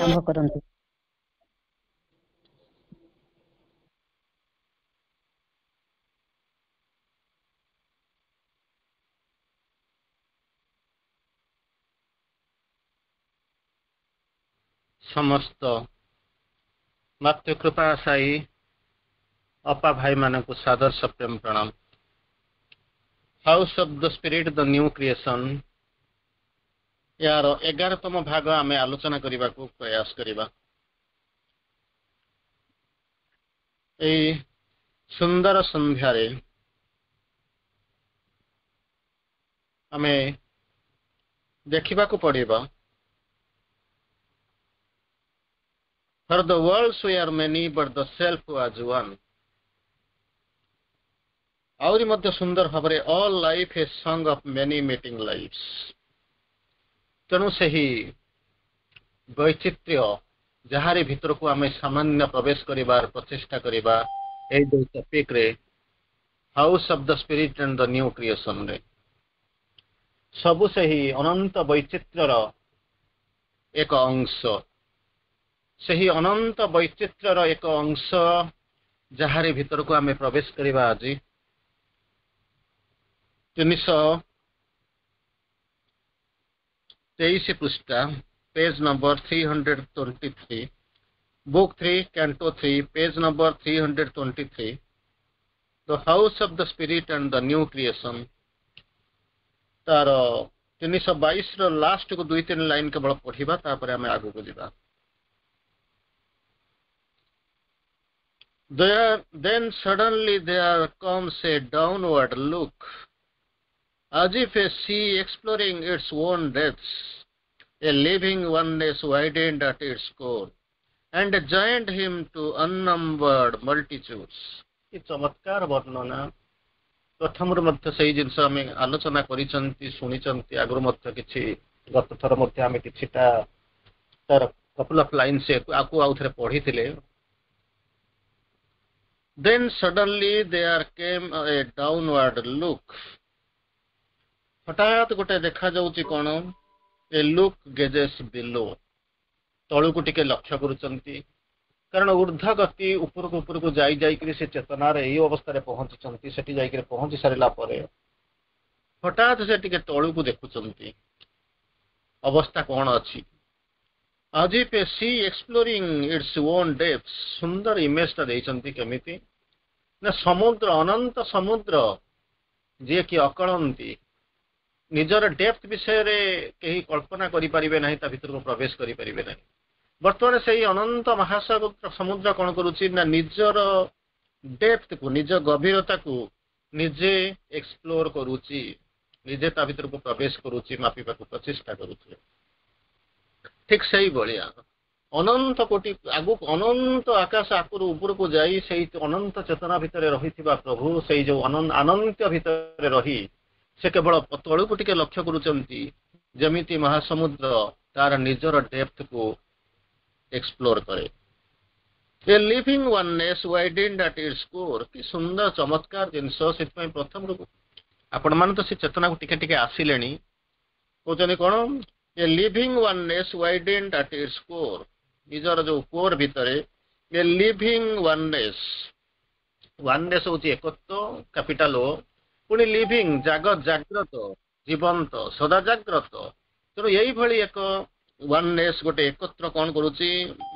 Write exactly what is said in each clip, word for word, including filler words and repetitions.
आरंभ करंतु। समस्त मातृ कृपा साई अपा भाई मानक सादर सप्रेम प्रणाम। House of the spirit the new creation यार एगारतम भाग आमे आलोचना करने को प्रयास करिबा। ए सुंदर संध्यारे आमे देखिबा को पड़िबा। For the worlds were many but the self was one। आउरी मध्य सुंदर Bhavre all life a song of many meeting lives। तेणु से ही वैचित्र्य जहारी भीतर को आमे सामान्य प्रवेश करिबार प्रचेष्टा करिबा ए दो टॉपिक रे house of the spirit and the new creation रे सबु से ही अनंत वैचित्र्यर एक अंश से ही अनंत वैचित्र्यर एक अंश जहारी भीतर को आमे प्रवेश करिबा। आज तीन सौ तेईस पृष्ठा page number three hundred twenty three book three canto three page number three hundred twenty three the house of the spirit and the new creation तार तीन सौ बाईस लास्ट को दुई तीन लाइन केवल पढ़िबा तापर आमे आगु को जिबा। There, then suddenly there comes a downward look, as if a sea exploring its own depths, a living oneness widened at its core, and joined him to unnumbered multitudes। ये चमत्कार वर्णना प्रथम मध्य सही जिनस आम आलोचना करिसंती सुनिसंती आगु मध्य किछि गत थर मध्य आम किछिटा तार कपल ऑफ लाइन से आकु आउथरे पढिथिले। Then suddenly there came a downward look। हठात गोटे देखा जाउची कोन ए लुक गेजेस बिलो तळु को टिके लक्ष्य करूचंती कारण ऊर्ध्व गति ऊपर को ऊपर को जाई जाई करी से चेतना रे एई अवस्था रे पहुंचचंती सेठी जाई करी पहुंची सारिला परे हठात से टिके तळु को देखुचंती अवस्था कोन अछि। आज पे sea exploring its own depths सुंदर इमेज ता देइचंती केमिति ना समुद्र अनंत समुद्र जे कि अकळंती निजर डेप्थ विषय रे केही कल्पना करि परिबे नाही ता भीतर को प्रवेश करि परिबे नाही। वर्तमान से ही अनंत महासागर समुद्र कोन करूची ना निजर डेप्थ को निज गभीरता को निजे एक्सप्लोर करूची निजे ता भीतर को प्रवेश करूची मापिबा को प्रचेष्टा करूची। ठीक सही बलिया अनंत कोटि आगु अनंत आकाश आकुर ऊपर को जाई सेही अनंत चेतना भीतर रहिथिबा प्रभु सेही जो अनंत अनंत भीतर रही से केवल तळु को टिके लक्ष्य करूचंती जमिति महासमुद्र तार निजर डेप्थ को एक्सप्लोर करे। A living oneness widened at its core कि सुंदर चमत्कार जिनस से प्रथम रूप आपण मान तो से चेतना को टिके टिके आसिलेनी कहते कौन a living oneness widened at its core निजर जो कोर भितर ए लिविंग वननेस वननेस होची एकत्व कैपिटल ओ पुणी लिविंग जागत जाग्रत जीवंत सदा जाग्रत तेणु यही भली एक वननेस गोटे एकत्र कौन करुची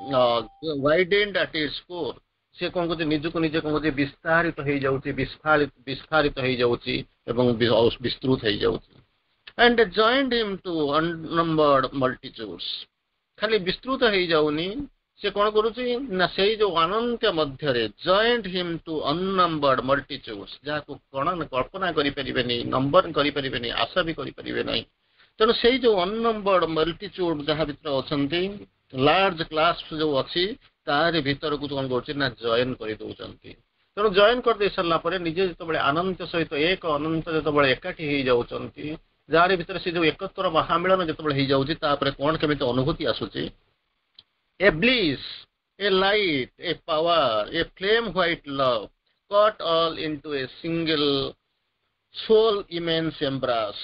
वाइडेंड एट इट्स कोर से कौन कहते निज को निजे कौन कहते विस्तारित हो जाउची विस्फारित विस्फारित हो जाउची एवं विस्तृत हो जाउची। And joined him to unnumbered multitudes खाली विस्तृत हो जाउनी से कौन करुची ना से जो अनंत मध्य रे joined him to unnumbered multitudes जहाँ को गणन कल्पना करि परिबे नहीं नंबर करि परिबे नहीं आशा भी करि परिबे नहीं। तेणु से जो अननंबर्ड मल्टीट्यूड जहाँ भीतर अछंती लार्ज क्लास जो अच्छी तार भीतर को कौन कर जॉइन कर दौरान तेणु जॉइन कर दे सारा पर निजे जो आनंद सहित एक अनंत जो एकाठी हो जाती जार भीतर से जो एकत्र महामिलन जो हो कौन केमी अनुभूति आसूची a bliss a light a power a flame white love caught all into a single soul immense embrace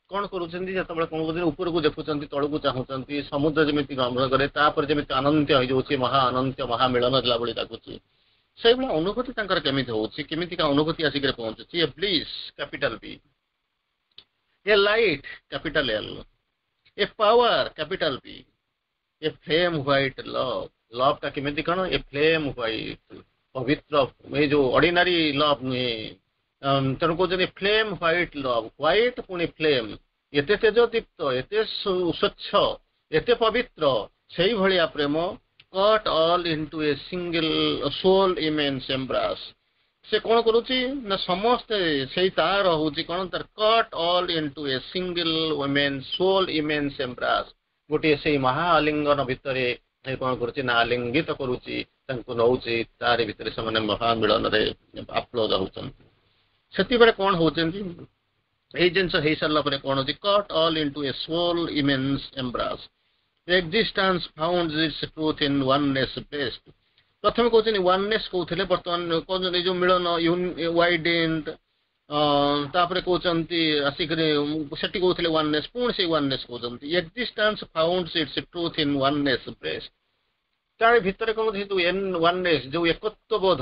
कौन करुँच जो कौन ऊपर को देखुं तल को चाहूँ समुद्र जमी गम्भीर करे तापर जमी अनंत हो महा अनंत महामिलन देला भाई लगुच से भाई अनुभूति केमी होमी अनुभूति आसिक पहुंचुची a bliss capital B a light capital L a power capital P a flame white love love टा केमी कौन ए फ्लेम व्हाइट पवित्र ये जो ऑर्डिनरी लव नुहे तेणु कहते फ्लेम व्हाइट लव व्हाइट पुणी फ्लेम एते तेजदीप्त एते स्वच्छ एते पवित्र से भाया प्रेम caught all into a single soul immense embrace से कौन करुच्ची ना समस्ते से तार हूँ कौन तार caught all into a single women soul immense embrace गोटे से महाआलिंगन भितर कौन करुच्ची ना आलिंगित करुच्ची नौची तार भितर से महामिलन आप्लुत होती से कौन होती ये जिन हो सारा कौन होती caught all into a soul immense embrace existence found its truth in oneness breast प्रथम कहते वननेस कहते बर्तमान कहते जो मिलन वाइडेंट तापर कहते आसिक से कहते वननेस पुणी से वननेस कहते existence found its truth in oneness breast तार भितर कौन जो एन वननेस जो एकत्व बोध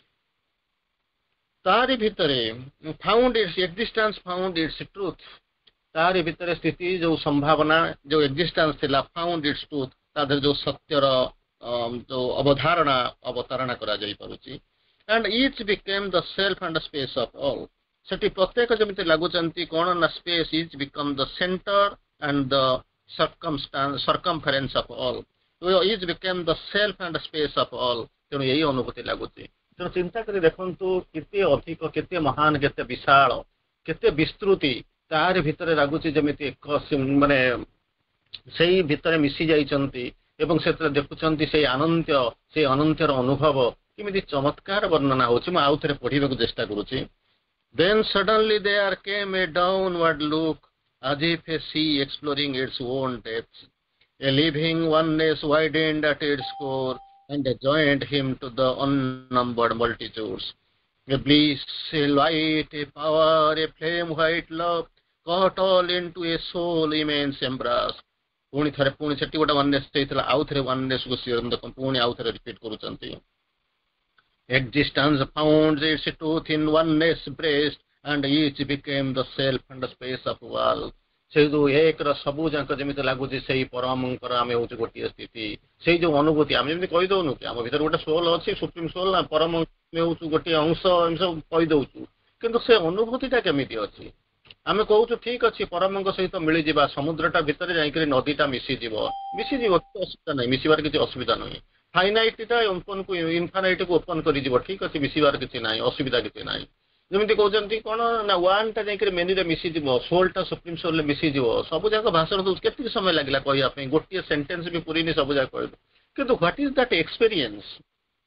तारी भितर found its existence found its truth तारी भितर स्थिति जो संभावना जो एक्जिस्टेंस थिला फाउंड इट्स ट्रूथ तादर जो सत्यर जो अवधारणा अवतारणा करा जाई परुची and each became the self and space of all सेठी प्रत्येक जमिति लागुचंती कोन ना space each become the centre and the circumstance circumference of all तो each became the self and space of all तेणु यही अनुभूति लागुची तेणु चिंता करी देखंतु केते अधिक केते महान केते विशाल केते विस्तृति तार भितर लागुची जमिति एक माने सेही भितर मिसी जाइचंती एवं से देखुंत से अनंत से अनंतर अनुभव किमी चमत्कार वर्णना हो आउ थे पढ़ा चेष्टा करुच्ची then suddenly there came a downward look as if a sea exploring its own depths a living oneness widened at its core and joined him to the unnumbered multitudes a bliss a light a power a flame white love caught all into a soul immense embrace पुणी थे पुणी से गोटे oneness आउ थे oneness को पुणी आउ थे रिपीट करुँच existence found its truth in oneness breast and each became the self and space of all से जो एक सबू जाक जमी लगुच से परमंकर आम हूँ गोटे स्थिति से जो अनुभूति आम जमी कहीदौनु कि आम भर गोटे सोल अच्छी सुप्रीम सोल ना परम हूँ गोटे अंश सब कहीदौचु किंतु से अनुभूतिटा केमी अच्छी आम कहूँ ठीक अच्छे परम सहित मिल जावा समुद्रटा भितर जाकर नदीटा मिसीज मिसीज असुविधा ना मिसबार किसी असुविधा नहीं फाइनाइटा ओपन को इनफानाइट को ओपन कर ठीक अच्छे मिसबार किसी ना असुविधा किसी ना जमी कहते कौन ना वन टा जा मेन्यू मिसीज सोलटा सुप्रीम सोल मिसीज सब जाक भाषण दूस के समय लगे कहवाई गोटे सेन्टेन्स भी पूरी सब जाक कह कि ह्वाट इज दैट एक्सपीरियंस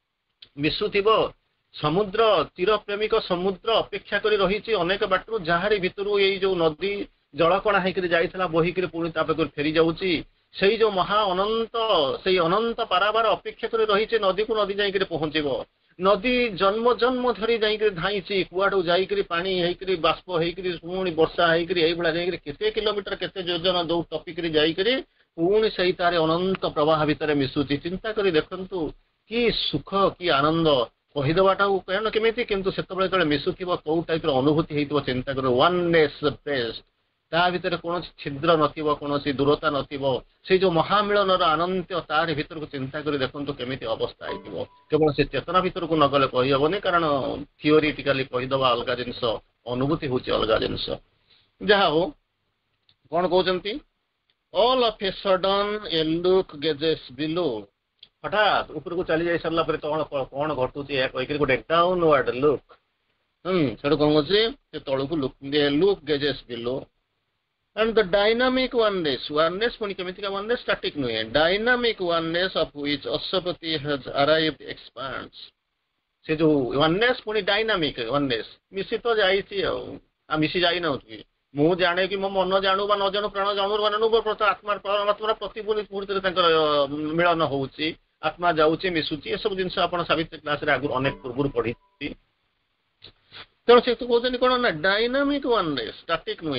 मिसुथ समुद्र तीर प्रेमिक समुद्र अपेक्षा कर रही अनेक बाटर जहारी भितर ये जो नदी जलकणा होकर जाइला बहिक पुणी तापर फेरी जाऊँगी से जो महा अनंत से अनंत पाराबार अपेक्षा कर रही नदी को नदी जाकर पहुँचब नदी जन्म जन्म धरी जाकर धाई कुआड़ू जाकर पानी होकर बाष्प होकर पुणी वर्षा होकर ये केते किलोमीटर केते योजन दौ टपिक जाकर पुणी से तार अनंत प्रवाह भितर मिशुची चिंता कर देखु कि सुख कि आनंद कहीदेवाटा कहना केमी कितु से मिशुथ कौ टाइप अनुभूति हो चिंता कर वननेस बेस्ट ता भीतर कौन छिद्र नथिबो कौन दूरता नथिबो से जो महामिलन आनंद तार भीतर को चिंता कर देखो केमी अवस्था हो केवल से चेतना भीतर को नगले कहीहबनी कारण थियोरीटिकाली कहीदे अलग जिनस अनुभूति हूँ अलग जिनस जहा हो कौन कहते all of a sudden a look gazes below हठात ऊपर को चली जाई सरला पर कौन कौन घटुची कहीकि गोटे डाउनवर्ड लुक हम्म से कौन कहे तलू को look look gazes below and the dynamic oneness oneness पुणी केमितिका वननेस स्टैटिक नुहे dynamic oneness of which Aswapati has arrived expands से जो वननेस पुणी डायनामिक वननेस मिसी तो जाइछि आ मिसी जाई न मु जाने कि मो मन जानू बा न जानू प्राण जानू मानू आत्मा परमात्मा प्रति मुहूर्त मिलन होउछि आत्मा जाऊँगी मिशुची ये सब जिन आप सावित्री क्लास रे आगु अनेक पूर्व पढ़ी तेणु से कहते कौन ना डायनामिक वननेस स्टैटिक नुहे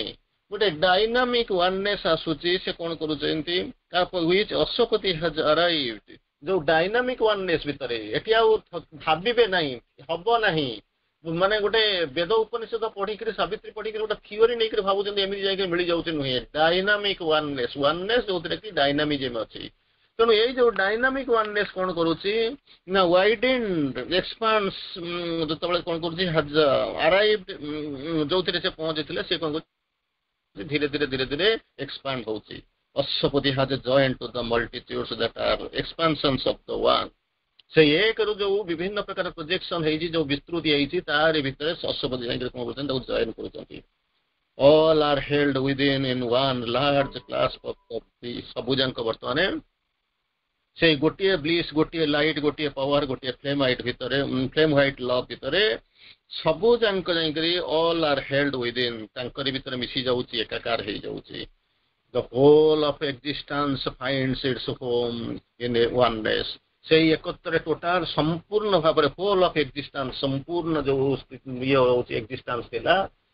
गोटे डायनामिक वननेस आसूची से कौन करुचंती व्हिच अशोकती हैज अराइव्ड जो डायनामिक वननेस भितर एटी आउ भाबिबे नहीं हबो नहीं माने गोटे वेद उपनिषद पढ़िक सावित्री पढ़िक गोटे थियोरी नहीं भावुं एमती जाए मिल जाऊँ नुहे डायनामिक वननेस वननेस जो कि डायनामिजम अच्छी तेणु ये जो डायनामिक वननेस कौन करुच्ची ना वाइडेंड एक्सपांस जो कौन कर अराइव्ड जो से पहुंची से कौन धीरे धीरे धीरे धीरे एक्सपांड होची Aswapati has joined to the multitudes that are expansions of the one से एक रु जो विभिन्न प्रकार प्रोजेक्शन है जो विस्तृति है तार भीतर अश्वपति जाकर कौन करते जॉइन कर all are held within in one large class of सबुजाक बर्तमान से गोटे ब्लिस गोटे लाइट गोटे पावर गोटे फ्लेम हाइट भितर फ्लेम हाइट लव भितर सबू जाक जाकरी all are held within तांकर भितर मिसी जाउची एकाकार हो जाउची the whole of existence finds its home in oneness से एकत्र टोटाल संपूर्ण भाव होल ऑफ एक्जिस्टेंस संपूर्ण जो ये होची एक्जिस्टेंस थिला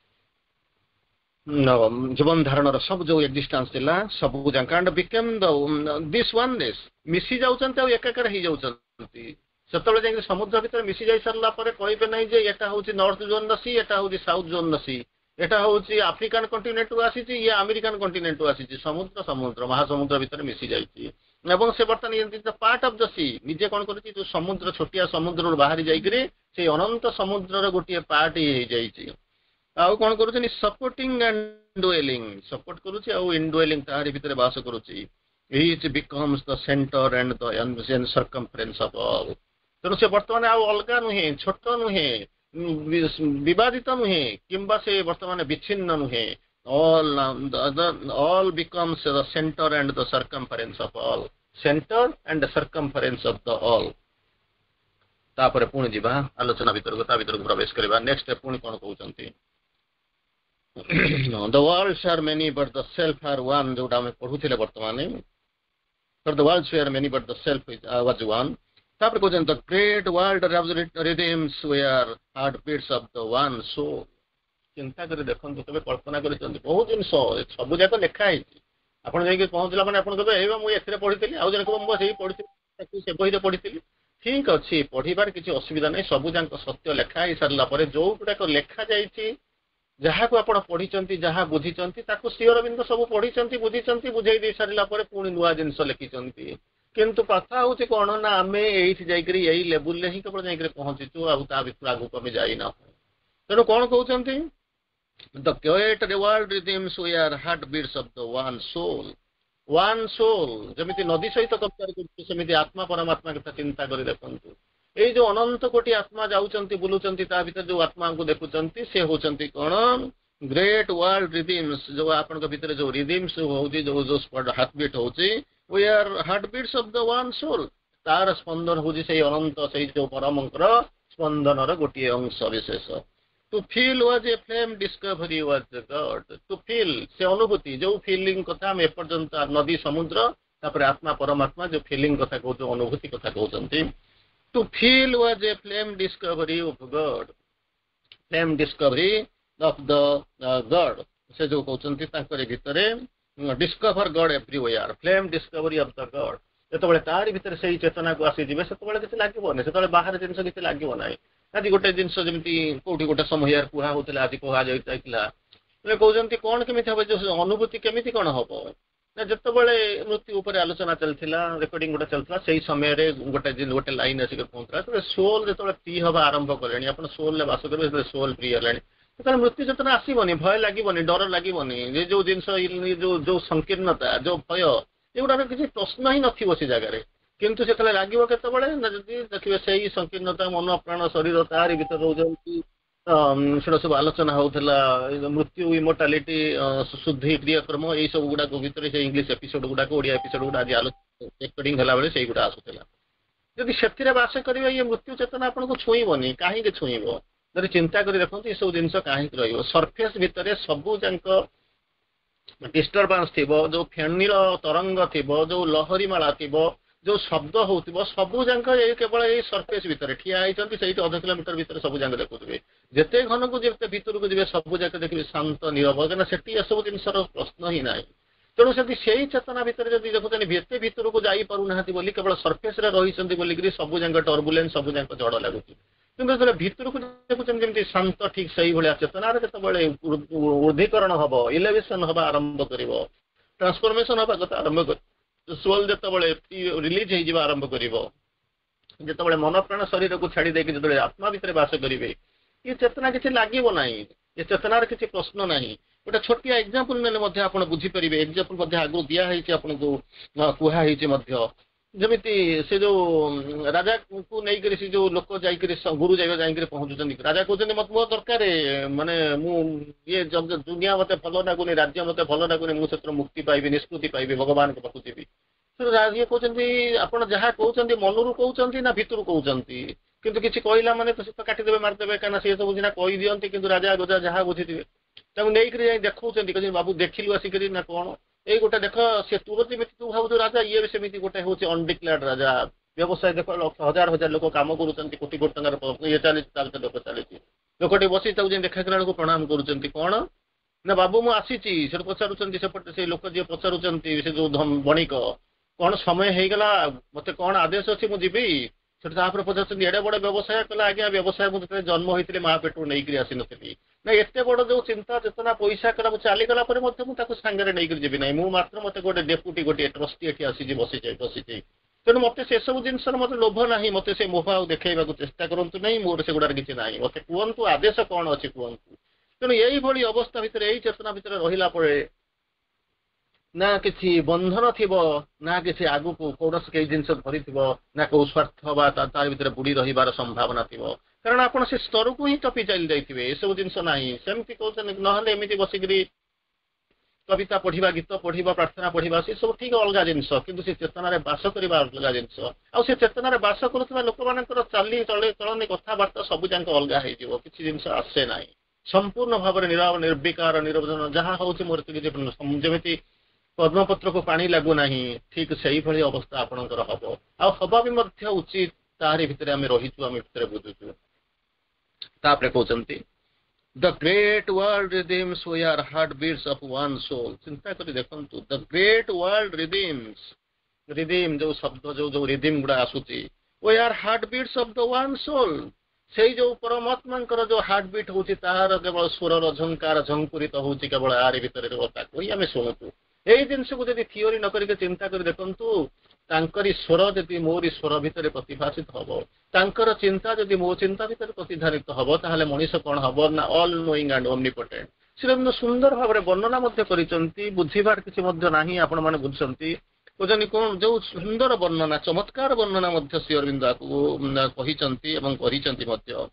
जीवन धारण सब जो एक्जिस्टेंस थिला सब जाक and become the this oneness मिसी जाउचंती आ एकाकार हो जाउचंती सेतबे जाई समुद्र भीतर मिसी जाई सरला परे कहबे नहीं जे एटा होची नॉर्थ जोन सी एटा होची साउथ जोन सी एटा होची अफ्रीकान कॉन्टिनेंट रु आसी ये अमेरिकन कॉन्टिनेंट रु आसी समुद्र समुद्र महासमुद्र भीतर मिसी जाई एवं से बर्तमान पार्ट ऑफ द सी निजे कौन कर जो समुद्र छोटिया समुद्र बाहरी जाइए से अनंत समुद्र गोटे पार्ट ही जाइए आउ कौन कर सपोर्टिंग एंड डुएलिंग सपोर्ट करुच्ची आउ इनडुएलिंग तारी भीतर बास करुच्ची each becomes the centre and the circumference of all तेणु से बर्तमान आउ अलग नुहे छोट नुहे विवादित नुहे किंबा से बर्तमान विच्छिन्न नुहे all um, the other all becomes the center and the circumference of all center and the circumference of the all तापर पुणी जीवा आलोचना भीतर ता भीतर प्रवेश करबा नेक्स्ट पुणी कोन कहउचंती the worlds are many but the self are one जोटा हम पढुथिले वर्तमान for the worlds were many but the self uh, was one तापर कहउचन the great world rhythms were heartbeats of the one soul चिंता कर देखो तबे कल्पना कर बहुत जिन सब जाक लिखाई आप पहुँचला मैंने आप मुझे पढ़ी आउ जन मुझे पढ़ी से बही पढ़ी ठीक अच्छे पढ़ार किसी असुविधा नहीं सब जाक सत्य लिखाई सारा जो गुड़ाक लिखा जहाँ को आप पढ़ी जहाँ बुझी श्री अरविंद सब पढ़ी बुझी बुझे दे सारा पुणी नुआ जिनस लिखिं किंतु कथा हूँ कौन ना आम ये लेवल ही केवल जाकर पहुँचीचु आगू आम जाइना तेणु कौन कहते The great world rhythms were heartbeats of the one soul. One soul. जमिति नदी सहित कंपेयर करते सेमिति आत्मा परमात्मा कथा चिंता करि देखंतु ए जो अनंत कोटि आत्मा जाउचंती बुलुचंती ता भीतर जो आत्मा को देखुचंती से होचंती कोन ग्रेट वर्ल्ड रिदम्स जो आपन के भीतर जो रिदम्स होउची जो जो हार्टबीट होउची we are heartbeats of the one soul तार स्पंदन होउची से अनंत से जो परमंकर स्पंदनर गोटी अंश विशेष To feel was a flame, discovery was the God. To feel से अनुभूति जो फीलिंग कथा हम एपर्यंत नदी समुद्र तापर आत्मा परमात्मा जो फीलिंग कथा कहते अनुभूति कथा कहते To feel was a flame discovery of God. Flame discovery of the uh, God. से जो कहते तांकर भितरे discover God everywhere. Flame discovery of the God. ଯେତେବେଳେ ତାରି ଭିତରେ ସେଇ ଚେତନାକୁ ଆସିଯିବେ ସେତେବେଳେ କିଛି ଲାଗିବନି ସେତେବେଳେ ବାହାର ଜିନିଷ କିଛି ଲାଗିବ ନାହିଁ ଆଜି ଗୋଟେ ଜିନିଷ ଯେମିତି କୋଉଠି ଗୋଟେ ସମୟ କୁହା ହଉଥିଲା ଆଜି କୁହା ଯାଇଥିଲା କହୁଛନ୍ତି କଣ କେମିତି ହବ ଯୋଉ ଅନୁଭୂତି କେମିତି କଣ ହବ ନା ଯେତେବେଳେ ମୃତ୍ୟୁ ଉପରେ ଆଲୋଚନା ଚାଲିଥିଲା ରେକର୍ଡିଂ ଗୋଟେ ଚାଲିଥିଲା ସେଇ ସମୟରେ ଗୋଟେ ଗୋଟେ ଲାଇନ ଆସିକି ପହଞ୍ଚିଲା ସେତେବେଳେ ସୋଲ ଯେତେବେଳେ ଫ୍ରି ହବା ଆରମ୍ଭ କଲେଣି ଆପଣ ସୋଲରେ ବାସ କରିବେ ସେତେବେଳେ ସୋଲ ଫ୍ରି ହେଲାଣି ସେତେବେଳେ ମୃତ୍ୟୁ ଚେତନା ଆସିବନି ଭୟ ଲାଗିବନି ଡର ଲାଗିବନି ଯେ ଯୋଉ ଜିନିଷ ଯୋଉ ଯୋଉ ସଂକୀର୍ଣ୍ଣତା ଯୋଉ ଭୟ एगुड़ा किसी प्रश्न ही नथिबो से जगह किंतु से लगे केतबले ना जदि देखिए से संकीर्णता मन प्राण शरीर तारी भीतर रोजंती सेटा सब आलोचना होउथला मृत्यु इमोर्टालिटी शुद्धि क्रियाक्रम यही सब गुड़ा भीतर से इंग्लिश एपिसोड गुड़ा ओडिया एपिसोड गुड़ा आज रेकर्डिंग हला बेले सेही गुड़ा आसुथला जदि सेथिरे बास करिवे ये मृत्यु चेतना आपन को छुईबनी काहे के छुईबो जदि चिंता करि देखंतु ये सब जिंस काहे के रहइबो सरफेस भीतर सब जांक डिस्टर्बांस थी जो फेणीर तरंग थी जो लहरी माला थी जो शब्द होउतिबो सबु जांक ए केवल ए सरफेस भितर ठिया आइचंती सहित आधा किलोमीटर भितर सबु जांक देखुथिबे जेते घन को जेते भितर को जिवे सबु जांक देखिबे शांत नीरव कना सेठी एसबु जिनसर प्रश्न ही नाही तेणु से सेई चेतना भितर जदि देखुछन भेते भितर को जाई पारु नाहति बोली केवल सरफेस रे रहिसंती बोली कि सबु जांक टर्बुलेंस सबु जांक जड़ लागुची किंतु जब भितर को देखुछन जेमति शांत ठीक सही भलिया चेतना रे केतबळे ऊर्ध्वीकरण हबो इलेवेशन हबा आरंभ करिवो ट्रांसफॉर्मेशन हबा कथा आरंभ कर सोल जतबळे रिलीज हे जिवा आरंभ करिवो जतबळे मन प्राण शरीर को छाडी देके जतबळे आत्मा भितर वास करिवे ये चेतना किछि लागिवो नाही ये चेतनार किछि प्रश्न नाही गोटे छोटिया एग्जांपल नेले मध्ये आपण बुझी परिबे एग्जांपल मध्ये आगु दिया हेछि आपण को कुहा हेछि मध्ये जमिति से जो राजा को नहीं करी से जो लोक जाई करी गुरु जाई जाई करी पहुंचुचंदी राजा कहउचंदी मत मो दरकार माने मु ये जब दुनिया मते भलो लागुनी राज्य मते भलो लागुनी मु क्षेत्र मुक्ति पाइबे निष्कृति पाइबे भगवान के पाखु जेबी तो राजा कहउचंदी आपण जहा कहउचंदी मनरु कहउचंदी ना भितरु कहउचंदी किंतु किछि कहला माने तो से तो काटी देबे मार देबे काना से सब बुझिना कहि दियंती किंतु राजा गोजा जहा बुझि दिबे ताऊ नहीं करी जाई देखउचंदी कहि बाबू देखिलु आसी करी ना कोन ए गोटे देख से तुरंत मिति तू भाव राजा ये भी सेमिति गोटे होचे अनडिक्लेयर्ड राजा व्यवसाय देख हजार हजार लोक काम करूचंती कोटी कोटी टंकार ये चालीस तालते लोक चालीस लोकटी बसी ताऊ जे देखा करा को प्रणाम करूचंती कोन ना बाबू मु आसीची से पचारुचंती सेपटे से लोक जे पचारुचंती से जो बणिक कोन समय हे गला मते कोन आदेश अछि मु जिबी से तापर पचारुचंती एडे बड़ व्यवसाय कला आज्ञा व्यवसाय मु जन्म होइतिले महा पेटू नै करी आसी नथिली ना एते बड़ जो चिंता चेतना पैसा करा मु चाली गला परे मते मु ताको संगरे नै करी जेबी नै मु मात्र मते गोटे डेपुटी गोटे ट्रस्टी एठी आसी जे बसी जाय बसी जाय तेणु मते से सब जिनस मते लोभ नाही मते से मोह आ देखाइबा को चेष्टा करंतु नै मोर से गुडार किछि नाही मते कुवंतु आदेश कोन अछि कुवंतु तेणु एई भली अवस्था भितर एई चेतना भितर रहिला परे ना किसी बंधन थिबो ना किसी आगु को कोनस के जिनस धरि थिबो ना को स्वार्थ बा तार भितर बुडी रहिबार संभावना थिबो कारण आपण से स्तर को ही टपी चली जाइथिबे ए सब जिनस नाही सेमति कहउछन नहले एमिति बसिकरी कविता पढ़िबा गीत पढ़िबा प्रार्थना पढ़िबा से सब ठीक अलगा जिनस किंतु से चेतना रे वास करिबा अलगा जिनस आ से चेतना रे वास करथबा लोक मानकर चाली चले चलने कथा वार्ता सब जांक अलगा हे जिवो किछि जिनस आसे नाही संपूर्ण भाव रे निराव निर्विकार निरवधन जहा होछि मूर्ति जेमिति पद्मपत्र को पानी लागू नाही ठीक सही भली अवस्था आपणकर हबो आ हबा भी मध्य उचित तारि भितरे हम रहिछु हम भितरे बुझुछु तापरे कहउचंती the great world rhythms we are heart beats of one soul चिंता करी देखंतु the great world rhythms rhythm जो शब्द जो जो रिडीम गुडा आसुची we are heart beats of the one soul सेई जो परमात्मांकर जो हार्ट बीट होची तार केवल सुरर झंकार झंकुरित होची केवल आरि भितरे रहता कोई हमें सुनतु एई जिनस को जदि थियोरी न करिके चिंता करी देखंतु तांकरी स्वर जदि मोरी स्वर भितर प्रतिभाषित हबो तांकर चिंता जदि मो चिंता भितर प्रतिधारित हबो ताहले मनीष कोन हबो ना ऑल नोइंग एंड ओमनीपोटेंट श्रीरंद सुंदर भाबरे वर्णना मध्य करिसंती बुझिबार किछि मध्य नाही आपण माने बुझसंती कोजनी कोन जो सुंदर वर्णना चमत्कार वर्णना मध्य श्री अरविंद को कहिसंती एवं करिसंती मध्य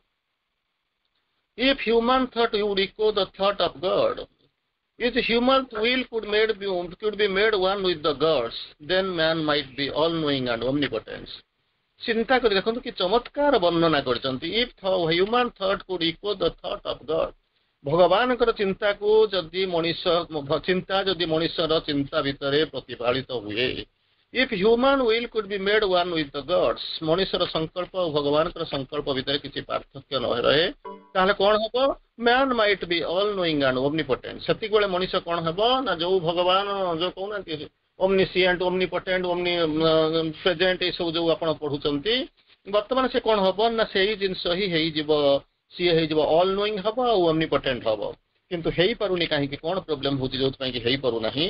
if human thought you echo the thought of God if human will could made be could be made one with the gods then man might be all knowing and omnipotent चिंता कर देखंतु कि चमत्कार वर्णना करचंती if human thought could echo the thought of god भगवान कर चिंता को जदि मनुष्य चिंता जदि मनुष्यर चिंता भितरे प्रतिफलित हुए if human will could be made one with the gods मनुष्यर संकल्प और भगवान कर संकल्प भितरे किछि पार्थक्य न रहे ताले कोन हबो man might be all knowing and omnipotent सती गोले मनुष्य कोन हबो ना जो भगवान जो कहना कि ओमनीसिएंट ओमनीपोटेंट ओमनी प्रेजेंट ए सब जो आपण पढुचंती वर्तमान से कोन हबो ना सेही जिंस ही हेई जिवो सी हेई जिवो ऑल नोइंग हबो और ओमनीपोटेंट हबो किंतु हेई परुनी काहे कि कोन प्रॉब्लम होची जो पई कि हेई परु नाही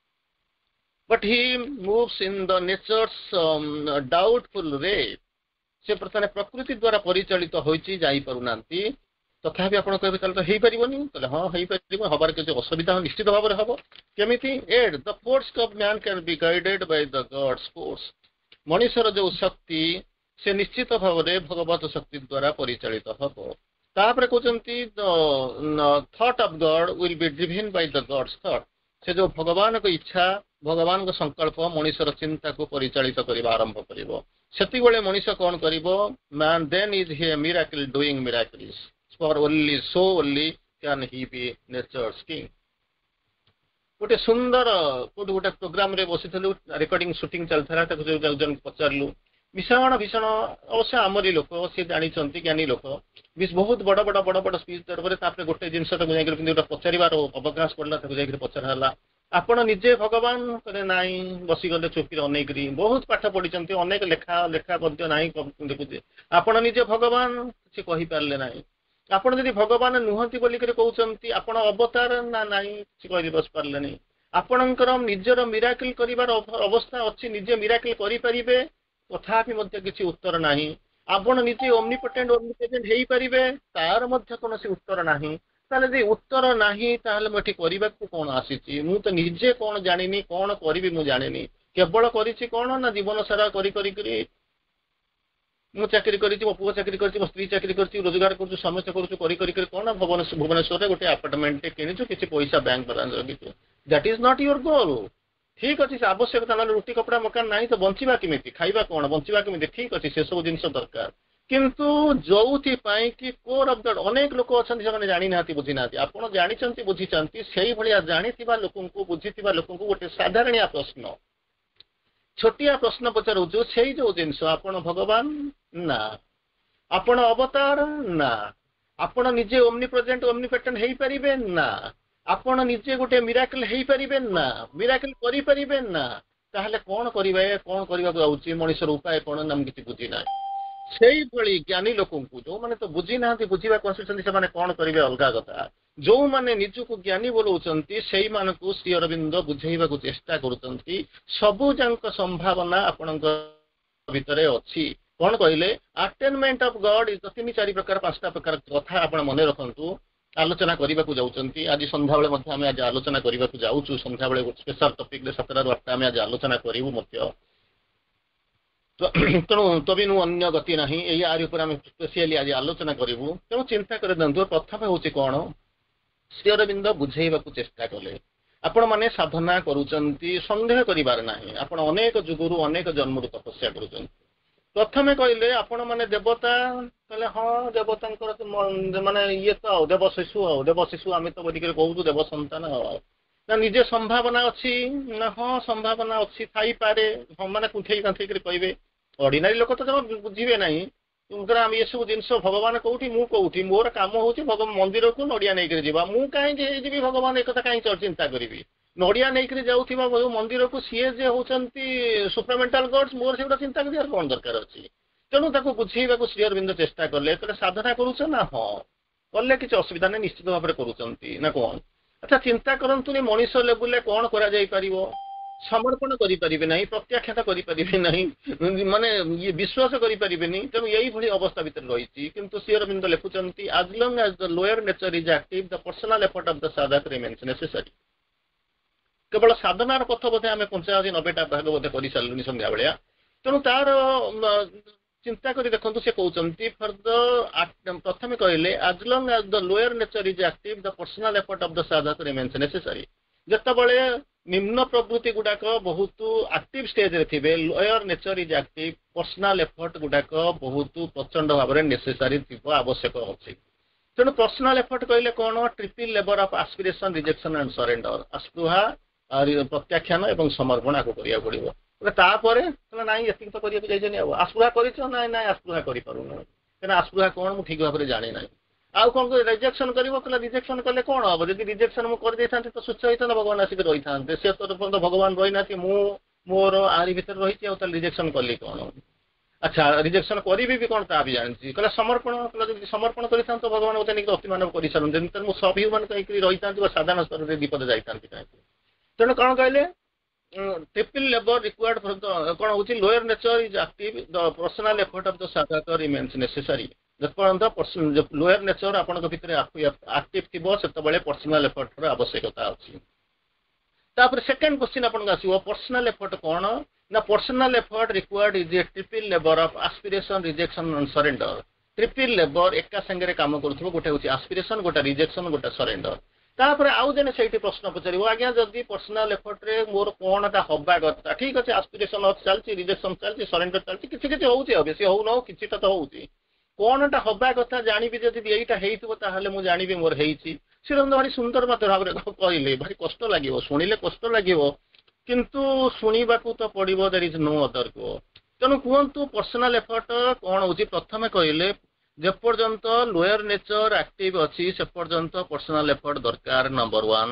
but he moves in the nature's um, doubtful way से प्रथमे प्रकृति द्वारा परिचालित होईची जाई परुनांती तथापि आपण कहबे तले तो हेई परिबोनी तले हां हेई परिबो हबार के जो असुविधा निश्चित भाव रे हबो केमिति and the force of man can be guided by the God's force मनुष्यर जो शक्ति से निश्चित भाव रे भगवत शक्ति द्वारा परिचालित हबो तापर कहचंती the thought of God will be driven by the God's thought से जो भगवान को इच्छा भगवान को संकल्प मनुष्यर चिंता को परिचालित करबा आरंभ करिवो सेति बेले मनुष्य कोन करिवो man then is he miracle doing miracles for only so only can he be nature's king गोटे सुंदर कोट गोटे प्रोग्राम रे बसिथिलु रेकॉर्डिंग शूटिंग चलथरा ताको जो जन पचारलु भीषण भीषण अवश्य आमरी लोक सी जानी ज्ञानी लोक बहुत बड़ बड़ बड़ बड़ स्पीच दरबार गोटे जिन गोटे पचार अवकाश पड़ा जाकर पचरा आपण निजे भगवान कहले नाई बसीगले चौकी अनेकरी बहुत पाठ पढ़ी अनेक लेखा लेखा पद्य ना देखुचे आपण निजे भगवान किसी कही पारे ना आपण जदि भगवान नुहति बोलिक कहते आपण अवतार ना नाई किसी कही बस पारे नहीं आपणकर निजर मिराकिल करिवार अवस्था अच्छी निजे मिराकिल करें तथापि मध्य किसी उत्तर नाही आपण निजे ओमनिपोटेंट ओमनिप्रेजेंट हेई परिबे तार मध्य कोनोसी उत्तर नाही ताले जे उत्तर नाही ताले मठी करिबा को कोन आसीची मु तो निजे कोन जानिनी कोन करिवि मु जानिनी केवल करिछि कोन ना जीवन सारा करी करी करी मु चाकरी करिछि मो पुओ चाकरी करिछि मो स्त्री चाकरी करिछि रोजगार करछु समस्त करछु करी करी करी कोन भुवनेश्वर भुवनेश्वर रे गोटे अपार्टमेंट टे किनिछु किछि पैसा बैंक बैलेंस रखिछु that is not your goal ठीक अच्छे आवश्यकता ना रुटी कपड़ा मकान नहीं तो बंचा केमी खाइबा कौन बंचा केमी ठीक अच्छे से सब जिन दरकार किंतु जो कि कोर ऑफ द अनेक लोक अच्छा से जानी ना बुझी ना आप जानी बुझी से भाया जानी लोक बुझी लोक गोटे साधारण प्रश्न छोटिया प्रश्न पचारूँ से जो जिनस आप भगवान ना आपण अवतार ना आपण निजे ओमनिप्रेजेंट ओमनिपोटेंट हो पारे ना आपण निजे गोटे मिराकल हो पारे ना मिराकल करि परिबे ना ताहले कौन करिबे कौन करबा जाउची मनुष्यर उपाय कौन नाम किसी बुझी ना सेही भली ज्ञानी लोक जो माने तो बुझी ना बुझा कौन से माने कौन करिबे अलगा कथा जो माने निजको ज्ञानी बोलौचंती सेही मानकु श्री अरविंद बुझेइबा को चेष्टा करूचंती सबु जंक संभावना आपणक भितरे अछि कौन कहले अटेनमेंट ऑफ गॉड इज तीन चार प्रकार पांचटा प्रकार कथा आपण मने रखंतु आलोचना करने को जाऊँगी आज संध्या बेले आम आज आलोचना करने को जाऊँ संध्या बेले स्पेशल टॉपिक सतटा आठटा आम आज आलोचना करूँ तेणु तबिनु अन्य गति ना यार स्पेशली आज आलोचना करूँ तेणु चिंता कर दिखाँ प्रथम हूँ कौन श्री अरविंद बुझेवा चेष्टा कले आपण मैंने साधना करुँच सन्देह करार ना आपण अनेक जुगुरु अनेक जन्म तपस्या कर प्रथमे कहले आपण माने देवता कहले हाँ देवता माने ये तो देव शिशु आ देव शिशु आम तो बोलिक कहूँ देव संतान ना निजे संभावना अच्छी ना हाँ संभावना अच्छी थी पारे हाँ मैंने कुंठे कांठे कहे ऑर्डिनरी लोक तो जमा बुझे ना आम ये सब जिन भगवान कौटी मु कौटी मोर काम हूँ भगवान मंदिर को नड़िया नहीं जा मुझे कहीं भगवान एक कहीं चिंता करी नड़िया नहीं जाऊा जो मंदिर को सीए जे होती सुप्रामेंटाल गॉड्स मोर से चिंता कर कौन दरकार अच्छी तेणु ताको बुझेबा श्री अरविंद चेष्टा कले साधना करुच ना हाँ कले किसी असुविधा नहीं निश्चित भाव में करुँच ना कौन अच्छा चिंता करतु मनीष लेवल कौन कर समर्पण करें ना प्रत्याख्यात करें माने ये विश्वास करें तेणु यही भली अवस्था भीतर रही किंतु श्री अरविंद लिखुंट as long as the lower nature is active the personal effort of the sadhaka remains necessary केवल साधनार पथ बोधे आम पंचाशी नब्बेटा भाग बोधे कर सारे संध्या बेलिया तेणु तार चिंता कर देखो से कहते फर द प्रथम कहले as long as the lower nature is active the personal effort of the sadhaka remains necessary जितेबाला निम्न प्रवृत्ति गुड़ाक बहुत एक्टिव स्टेज रे थिबे lower nature is active personal effort गुड़ाक बहुत प्रचंड भाव में नेसेसरी थी आवश्यक अच्छी तेणु पर्सनल एफर्ट कहले कौन triple level of aspiration rejection and surrender आस्पृहा प्रत्याख्यान एवं समर्पण आपको करिया पड़िबो तापर ना ये तो करिया आस्पृहा कर ना आस्पृहा कर आस्पृहा कौन मुझे ठीक भाव में जानी ना आउ कौन रिजेक्शन कर रिजेक्शन कले कौन हम जब रिजेक्शन मुझे कर तो स्वच्छ होता भगवान आसिक रही था से तो भगवान रही ना मोर आरी भर रही रिजेक्शन कली कौन अच्छा रिजेक्शन करी भी कौन ता भी जानी कहला समर्पण कहला समर्पण कर भगवान मत नहीं अति मानव कर सारे मुझे सब ह्यूमान कहीं रही था साधारण स्तर में विपद जाता तेणु कौन कहले triple level required for the कौन हूँ lower nature is active the personal effort of the sadhaka remains necessary जब लोअर नेचर आपण भितर एक्टिव थी से पर्सनल एफर्ट आवश्यकता अच्छी तापर सेकंड क्वेश्चन आपन आसीबो पर्सनल एफर्ट कौन ना personal effort required is a triple level of aspiration rejection and surrender triple level एका संगे काम करूथबो गोटे होची एस्पिरेशन गोटे रिजेक्शन गोटे सरेंडर तापर आउ जने सेठी प्रश्न पचारिबो आज्ञा जदी पर्सनल एफर्ट रे मोर कोनटा हबा कथा ठीक अछि एस्पिरेशन चलछि रिजेक्शन चलछि सरेंडर चलछि किछि किछि होउछि बेसी होउ न किछिटा तो होउछि कोनटा हबा कथा जानिबि जदी एइटा हेइतबो ताहले मु जानिबि मोर हेइछि श्रीरंद भारी सुंदर मत भाव कहले भारी कष्ट लगे शुणिले कष्ट लगे किंतु शुणा तो पड़ो देयर इज नो अदर को तेणु कहतु पर्सनाल एफर्ट कौन हो प्रथम कहले जेपर्यंत लोअर नेचर एक्टिव अच्छी से पर्यंत पर्सनाल एफर्ट दरकार नंबर वन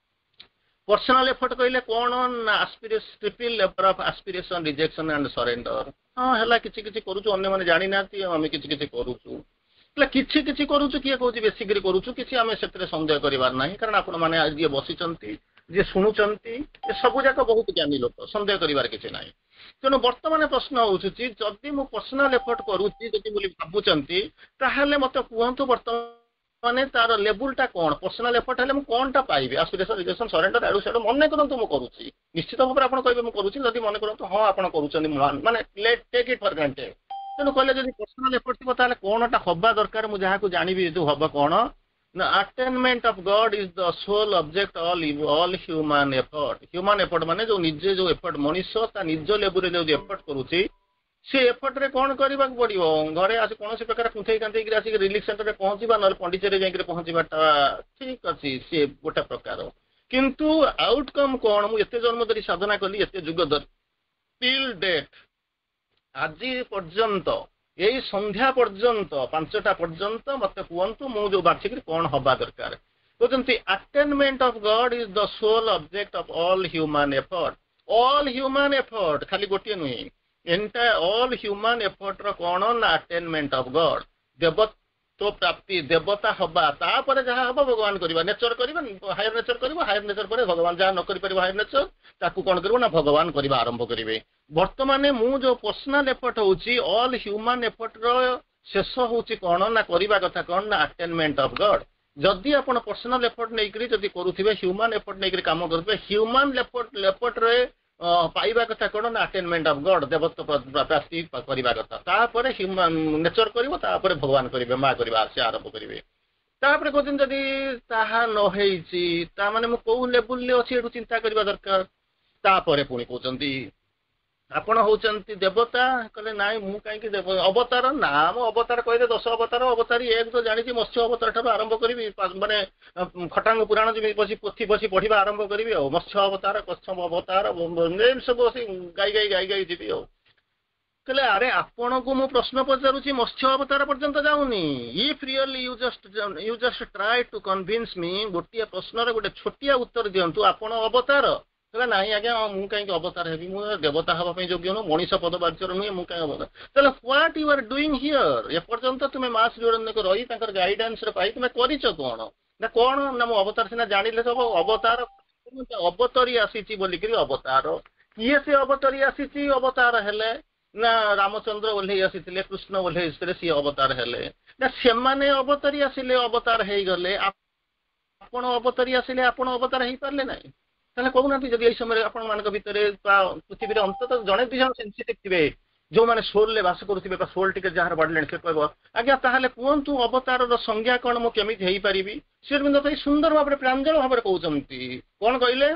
पर्सनाल एफर्ट कहले कौन aspiration triple level of aspiration rejection and surrender हाँ है किसी किसी करूँ अन्य मैंने जानी ना आम किसी किसी करूँ किसी किसी करूँ किए कौन बेसिक करूँ किसी आम से सन्देह करार ना कारण आपण मैंने जी बसी जी शुणुंट ये सब जाक बहुत ज्ञानी लोक सन्देह करार किसी ना तेणु बर्तमान प्रश्न होची जदि मु पर्सनाल एफर्ट करुच्ची भावुंट ताहले मत कहतु बर्तमान तार लेवलटा कौन पर्सनाल एफर्ट है कौन टा पाइबे एस्पिरेशन रिजेक्शन सरेंडर आड़ू साड़ू मन करतु मुझे करुच्ची निश्चित भाव में आप कहे मुझे करुच्ची जदि मन करतु हाँ आप माने let take it for granted तेणु कहले जब पर्सनाल एफर्ट थी ताहले कौन टा हवा दरकार मुझे जहाँ जानी जो हम कौन The attainment of God is the sole object all all human effort. Human effort माने जो निजे जो एफर्ट मनुष्य ता निज लेवल रे जो एफर्ट करूची से एफर्ट रे कोन करबा पड़िबो घरे आसे कोनोसी प्रकार कुंथै कांथै कि आसी रिलीफ सेंटर रे पहुंचीबा न पंडिचेरी जाई के पहुंचीबाटा ठीक अछि से गोटा प्रकार किंतु आउटकम कोन मु एते जन्म धरि साधना कली एते जुग धरि टिल डेट आज पर्यंत यही संध्या पर्यंत पांचटा पर्यंत मत कहतु मुझे बाछिक कौन हवा दरकार कहते attainment of God is the sole object of all human effort all human effort खाली गोटे नुहे एंटायर ऑल ह्यूमन एफर्ट रो कौन ना अटेनमेंट ऑफ गॉड देवत्व प्राप्ति देवता हवा तापर जहाँ हम भगवान करवा नेचर करवा हायर नेचर करवा हायर नेचर पर भगवान जहाँ न कर हायर नेचर ताकू कौन करवा ना भगवान करवा आरंभ करेंगे बर्तमान मु जो पर्सनाल एफर्ट होची ऑल ह्यूमन एफर्ट रो शेष होची कौन ना करवा कथा कौन ना अटेनमेंट ऑफ गॉड जदि आप पर्सनाल एफर्ट नहीं जदि करुवे ह्यूमन एफर्ट नहीं काम करुवे ह्यूमन एफर्ट एफर्ट रे पाइबा कथा कौन ना अटेनमेंट ऑफ गॉड देवत्व प्राप्ति करवा कथा तापर ह्यूमन नेचर करिवो तापर भगवान करेंगे माँ करवा से आरंभ करेंगे तापर कहते जदि ताहा न होईची ता माने मु को लेवल ले अछि एठु चिंता करबा दरकार तापर पुणी कहते आपण होचंती देवता कहले नाई मु कहीं अवतार नाम अवतार कहले दस अवतार अवतारी एक तो जानी मत्स्य अवतार ठार आरंभ करी माने खटांग पुराण जी बसी पोथी बसी पढ़ा आरंभ करी मत्स्य अवतार कच्छप अवतार सब गाई गाई गाई गाई जीवी कहले अरे आपण को मु प्रश्न पचारुची मत्स्य अवतार पर्यंत जाऊनी if really you just you just try to convince me गोटे प्रश्न गोटे छोटिया उत्तर दिंतु आपण अवतार कहला नहीं आज्ञा मुझे कहीं अवतार हेबी मुझे देवता हाँपाई योग्य नुह मनीष पदवाच्य नुहे मुझे कहीं अवतार चलो what you are doing here एपर्यंत तुम्हें मास जोड़क रही गाइडेंस पाई तुम्हें करछ कौन ना कौन ना मु अवतार सीना जाने सब अवतार अवतरी आसी बोलिक अवतार किए से अवतरी आसी अवतार हेले ना रामचंद्र ओह्लई आसी कृष्ण ओह्लई सी अवतार हेले ना से अवतरी आसिले अवतार हो गले आपण अवतरी आसिले आपण अवतार हो पारे ना ताहले कहूना जब यही समय आपण मान भितर पृथ्वी अंतत जड़े दुई जन सेनसिटिव थे जो मैंने सोल ले बास करुवे सोल टिके जार बढ़ले से कह आज्ञा ताहले कहतु अवतार संज्ञा कौन मुझे केमी पारि श्रीअरविंद तो सुंदर भाव प्रांजल भाव कहते कौन कहले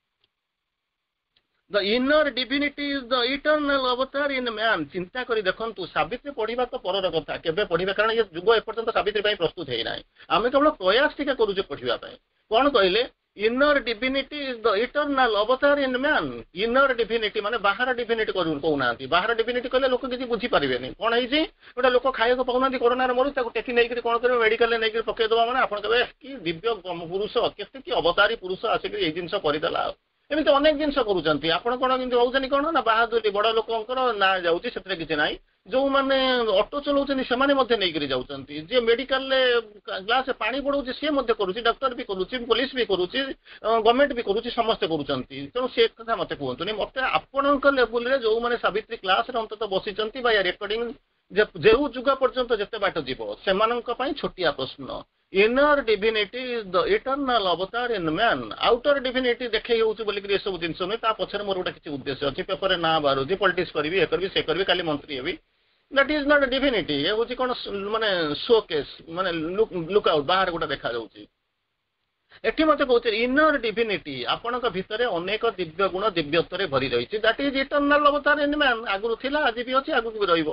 the inner divinity is the eternal avatar in man चिंता करी देखंतु सावित्री पढ़ा तो परर कथा केबे पढ़ा कारण ये युग एपर्यंत सावित्री प्रस्तुत है ना आम केवल प्रयास टिके करुचे पढ़ाई कौन कहले inner divinity is the eternal avatar in man inner divinity माने बाहर डिविनिटी कहना बाहर डिविनिटी कहले लोक किसी बुझीपारे कौन है गोटे लोक खाइक पाऊना कोरोना मरु टेकी नहीं कौन कर मेडिकल नहीं पकईदे मैंने आप कहे कि दिव्य पुरुष के कि अवतारी पुरुष आसिक ये जिन करदेला एमती अनेक जिन करुँच आपड़ कौन रोचे कौन ना बाहादुरी बड़ लोकर ना जाऊँगी से किसी ना जो मैंने ऑटो चलाऊँ से नहीं जाऊँगी जी मेडिकल ग्लास पानी बढ़ाऊँ सी करुँच डॉक्टर भी करुँच पुलिस भी करुँच गवर्नमेंट भी करुँच समस्ते करुँच तेणु से कथा मत कहतुनि मत आपण लेवल जो मैंने सावित्री क्लास अंतत बसी रेकर्डिंग जो जुग पर्यंत जिते बाट जीव से छोटिया प्रश्न inner divinity is the eternal avatar in man outer divinity देखे बोलिक सब जिन नुहे पछे मोर गोटे किसी उद्देश्य अच्छी पेपर ना बाहर पॉलिटिक्स करी ये करी से करी काली मंत्री हेबी दैट इज नॉट डिविनिटी ये हूँ कौन माने शो केस माने लुक आउट बाहर गोटे देखा एटी मत कहते इनर डिविनिटी आपण भितर अनेक दिव्य गुण दिव्यत्व भरी रही that is eternal avatar in man आगुरी थी आज भी अच्छी आगू भी रही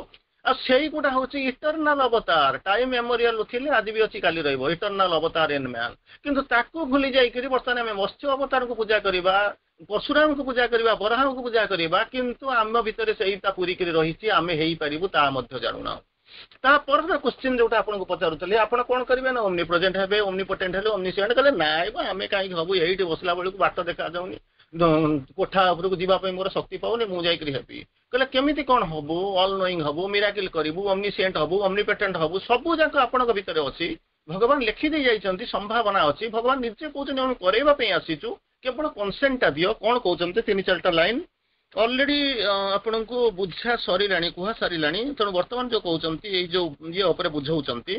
आ सेई गुटा होची इटरनल अवतार टाइम मेमोरियल थिले आज भी अछि काली रहइबो इटरनल अवतार इन मैन किंतु ताको भूली जाई करी वर्तमान में मत्स्य अवतार को पूजा करिबा परशुराम को पूजा करिबा बराह को पूजा करिबा किंतु आम भितर सेईता पूरी करी रहिछि आमे हेई परिबु ता मध्य जानुना ता पर क्वेश्चन जोटा आपन को पचारुतले आपन कोन करिवे ना ओमनी प्रेजेंट हेबे ओमनी पोटेंट हेले ओमनी सेंड कले नाइ बा आमे काई हबु एइटी बसला बेलु बाट देखा जाउनी कोठा उपरକୁ ଯିବା ପାଇଁ ମୋର ଶକ୍ତି ପାଉନି ମୁଁ ଯାଇକରି ହେବି କହିଲେ କେମିତି କଣ ହବୁ ଅଲ୍ ନୋଇଂ ହବୁ ମିରାକିଲ କରିବୁ omniscient ହବୁ omnipotent ହବୁ ସବୁ ଯାକ ଆପଣଙ୍କ ଭିତରେ ଅଛି ଭଗବାନ ଲେଖି ଦେଇ ଯାଇଛନ୍ତି ସମ୍ଭାବନା ଅଛି ଭଗବାନ ନିଜେ କହୁଛନ୍ତି ଆମେ କରିବା ପାଇଁ ଆସିଛୁ କେବଳ କନସେଣ୍ଟଟା ଦିଅ କଣ କହୁଛନ୍ତି ତିନି ଚାରିଟା ଲାଇନ ऑलरेडी ଆପଣଙ୍କୁ ବୁଝା ସରିଲାଣି କୁହା ସରିଲାଣି ତେଣୁ ବର୍ତ୍ତମାନ ଯୋଉ କହୁଛନ୍ତି ଏଇ ଯୋଉ ଇଏ ଉପରେ ବୁଝଉଛନ୍ତି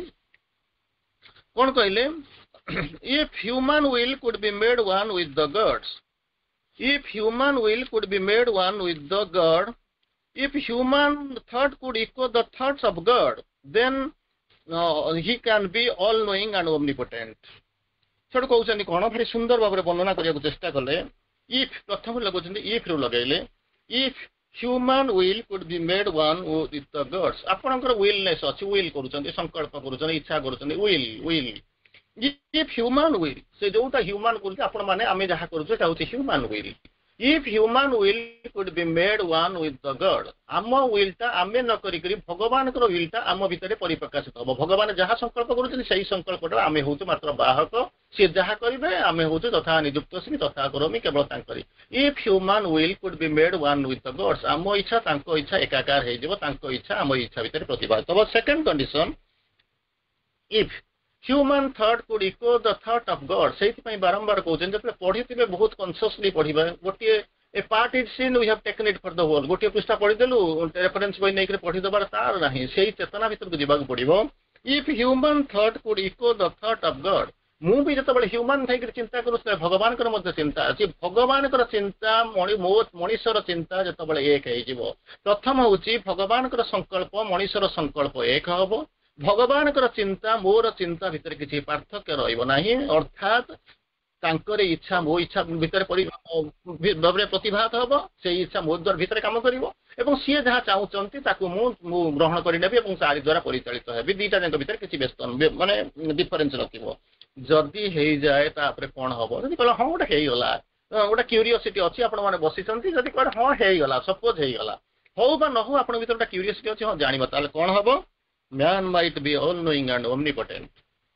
କଣ କହିଲେ if human will could be made one with the gods if human will could be made one with the god if human thought could echo the thoughts of god then uh, he can be all knowing and omnipotent ସେଠୁ କହୁଛନ୍ତି କଣ ଭାରି ସୁନ୍ଦର ଭାବରେ ବର୍ଣ୍ଣନା କରିବାକୁ ଚେଷ୍ଟା କଲେ if ପ୍ରଥମ ଲଗାଉଛନ୍ତି if ରୁ ଲଗାଇଲେ if human will could be made one with the gods ଆପଣଙ୍କର willness ଅଛି will କରୁଛନ୍ତି ସଂକଳ୍ପ କରୁଛନ୍ତି ଇଚ୍ଛା କରୁଛନ୍ତି will will if human will ସେ ଯୋଉଟା human କରୁଛି ଆପଣ ମାନେ ଆମେ ଯାହା କରୁଛୁ ସେଟା ହେଉଛି human will if human will could be made one with the god ଆମ will ଟା ଆମେ ନ କରିକରି ଭଗବାନଙ୍କର will ଟା ଆମ ଭିତରେ ପରିପ୍ରକାଶିତ ହେବ ଭଗବାନ ଯାହା ସଂକଳ୍ପ କରୁଛନ୍ତି ସେହି ସଂକଳ୍ପଟା ଆମେ ହଉଛୁ ମାତ୍ର ବାହକ ସେ ଯାହା କରିବେ ଆମେ ହଉଛୁ ତଥା ନିଯୁକ୍ତ ଶ୍ରୀ ତଥା କରମି କେବଳ ତାଙ୍କରି if human will could be made one with the gods ଆମ ଇଚ୍ଛା ତାଙ୍କ ଇଚ୍ଛା ଏକାକାର ହେଇଯିବ ତାଙ୍କ ଇଚ୍ଛା ଆମ ଇଚ୍ଛା ଭିତରେ ପ୍ରତିଭାତ ହେବ second condition if human thought could echo the thought of god ସେଇଥିପାଇଁ ବାରମ୍ବାର କହୁଛନ୍ତି ଯେତେବେଳେ ପଢିଥିବେ ବହୁତ କନସିୟସଲି ପଢିବେ ଗୋଟିଏ a part is seen we have taken it for the whole ଗୋଟିଏ ପୃଷ୍ଠା ପଢିଦେଲୁ ରେଫରେନ୍ସ ବହି ନେଇକରି ପଢିଦେବାର ତାର ନାହିଁ ସେଇ ଚେତନା ଭିତରକୁ ଯିବାକୁ ପଡିବ if human thought could echo the thought of god ମୁଁ ବି ଯେତେବେଳେ ହ୍ୟୁମାନ ଥାଇକରି ଚିନ୍ତା କରୁଛି ଭଗବାନଙ୍କର ମଧ୍ୟ ଚିନ୍ତା ଅଛି ଭଗବାନଙ୍କର ଚିନ୍ତା ମଣିଷର ଚିନ୍ତା ଯେତେବେଳେ ଏକ ହେଇଯିବ ପ୍ରଥମ ହେଉଛି ଭଗବାନଙ୍କର ସଂକଳ୍ପ ମଣିଷର ସଂକଳ୍ପ ଏକ ହବ ଭଗବାନଙ୍କର ଚିନ୍ତା ମୋର ଚିନ୍ତା ଭିତରେ କିଛି ପାର୍ଥକ୍ୟ ରହିବ ନାହିଁ ଅର୍ଥାତ ତାଙ୍କର ଇଚ୍ଛା ମୋ ଇଚ୍ଛା ଭିତରେ ଭାବରେ ପ୍ରତିଭାତ ହେବ ସେଇ ଇଚ୍ଛା ମୋ ଦ୍ୱାରା ଭିତରେ କାମ କରିବ ଏବଂ ସିଏ ଯାହା ଚାହୁଁଛନ୍ତି ତାକୁ ମୁଁ ମୁଁ ଗ୍ରହଣ କରିନେବି ଏବଂ ତାରି ଦ୍ୱାରା ପରିଚାଳିତ ହେବି ଦିଟା ଯାକ ଭିତରେ କିଛି ବ୍ୟସ୍ତ ମାନେ ଡିଫରେନ୍ସ ରଖିବ ଯଦି ହେଇଯାଏ ତାପରେ କଣ ହବ ଯଦି କହିଲେ ହଁ ଗୋଟେ ହେଇଗଲା ଗୋଟେ କ୍ୟୁରିଓସିଟି ଅଛି ଆପଣ ମାନେ ବସିଛନ୍ତି ଯଦି କହିଲେ ହଁ ହେଇଗଲା ସପୋଜ ହେଇଗଲା ହଉ ବା ନ ହଉ ଆପଣଙ୍କ ଭିତରେ ଗୋଟେ କ୍ୟୁରିଓସିଟି ଅଛି ହଁ ଜାଣିବ ତାହେଲେ କଣ ହବ man might be all knowing and omnipotent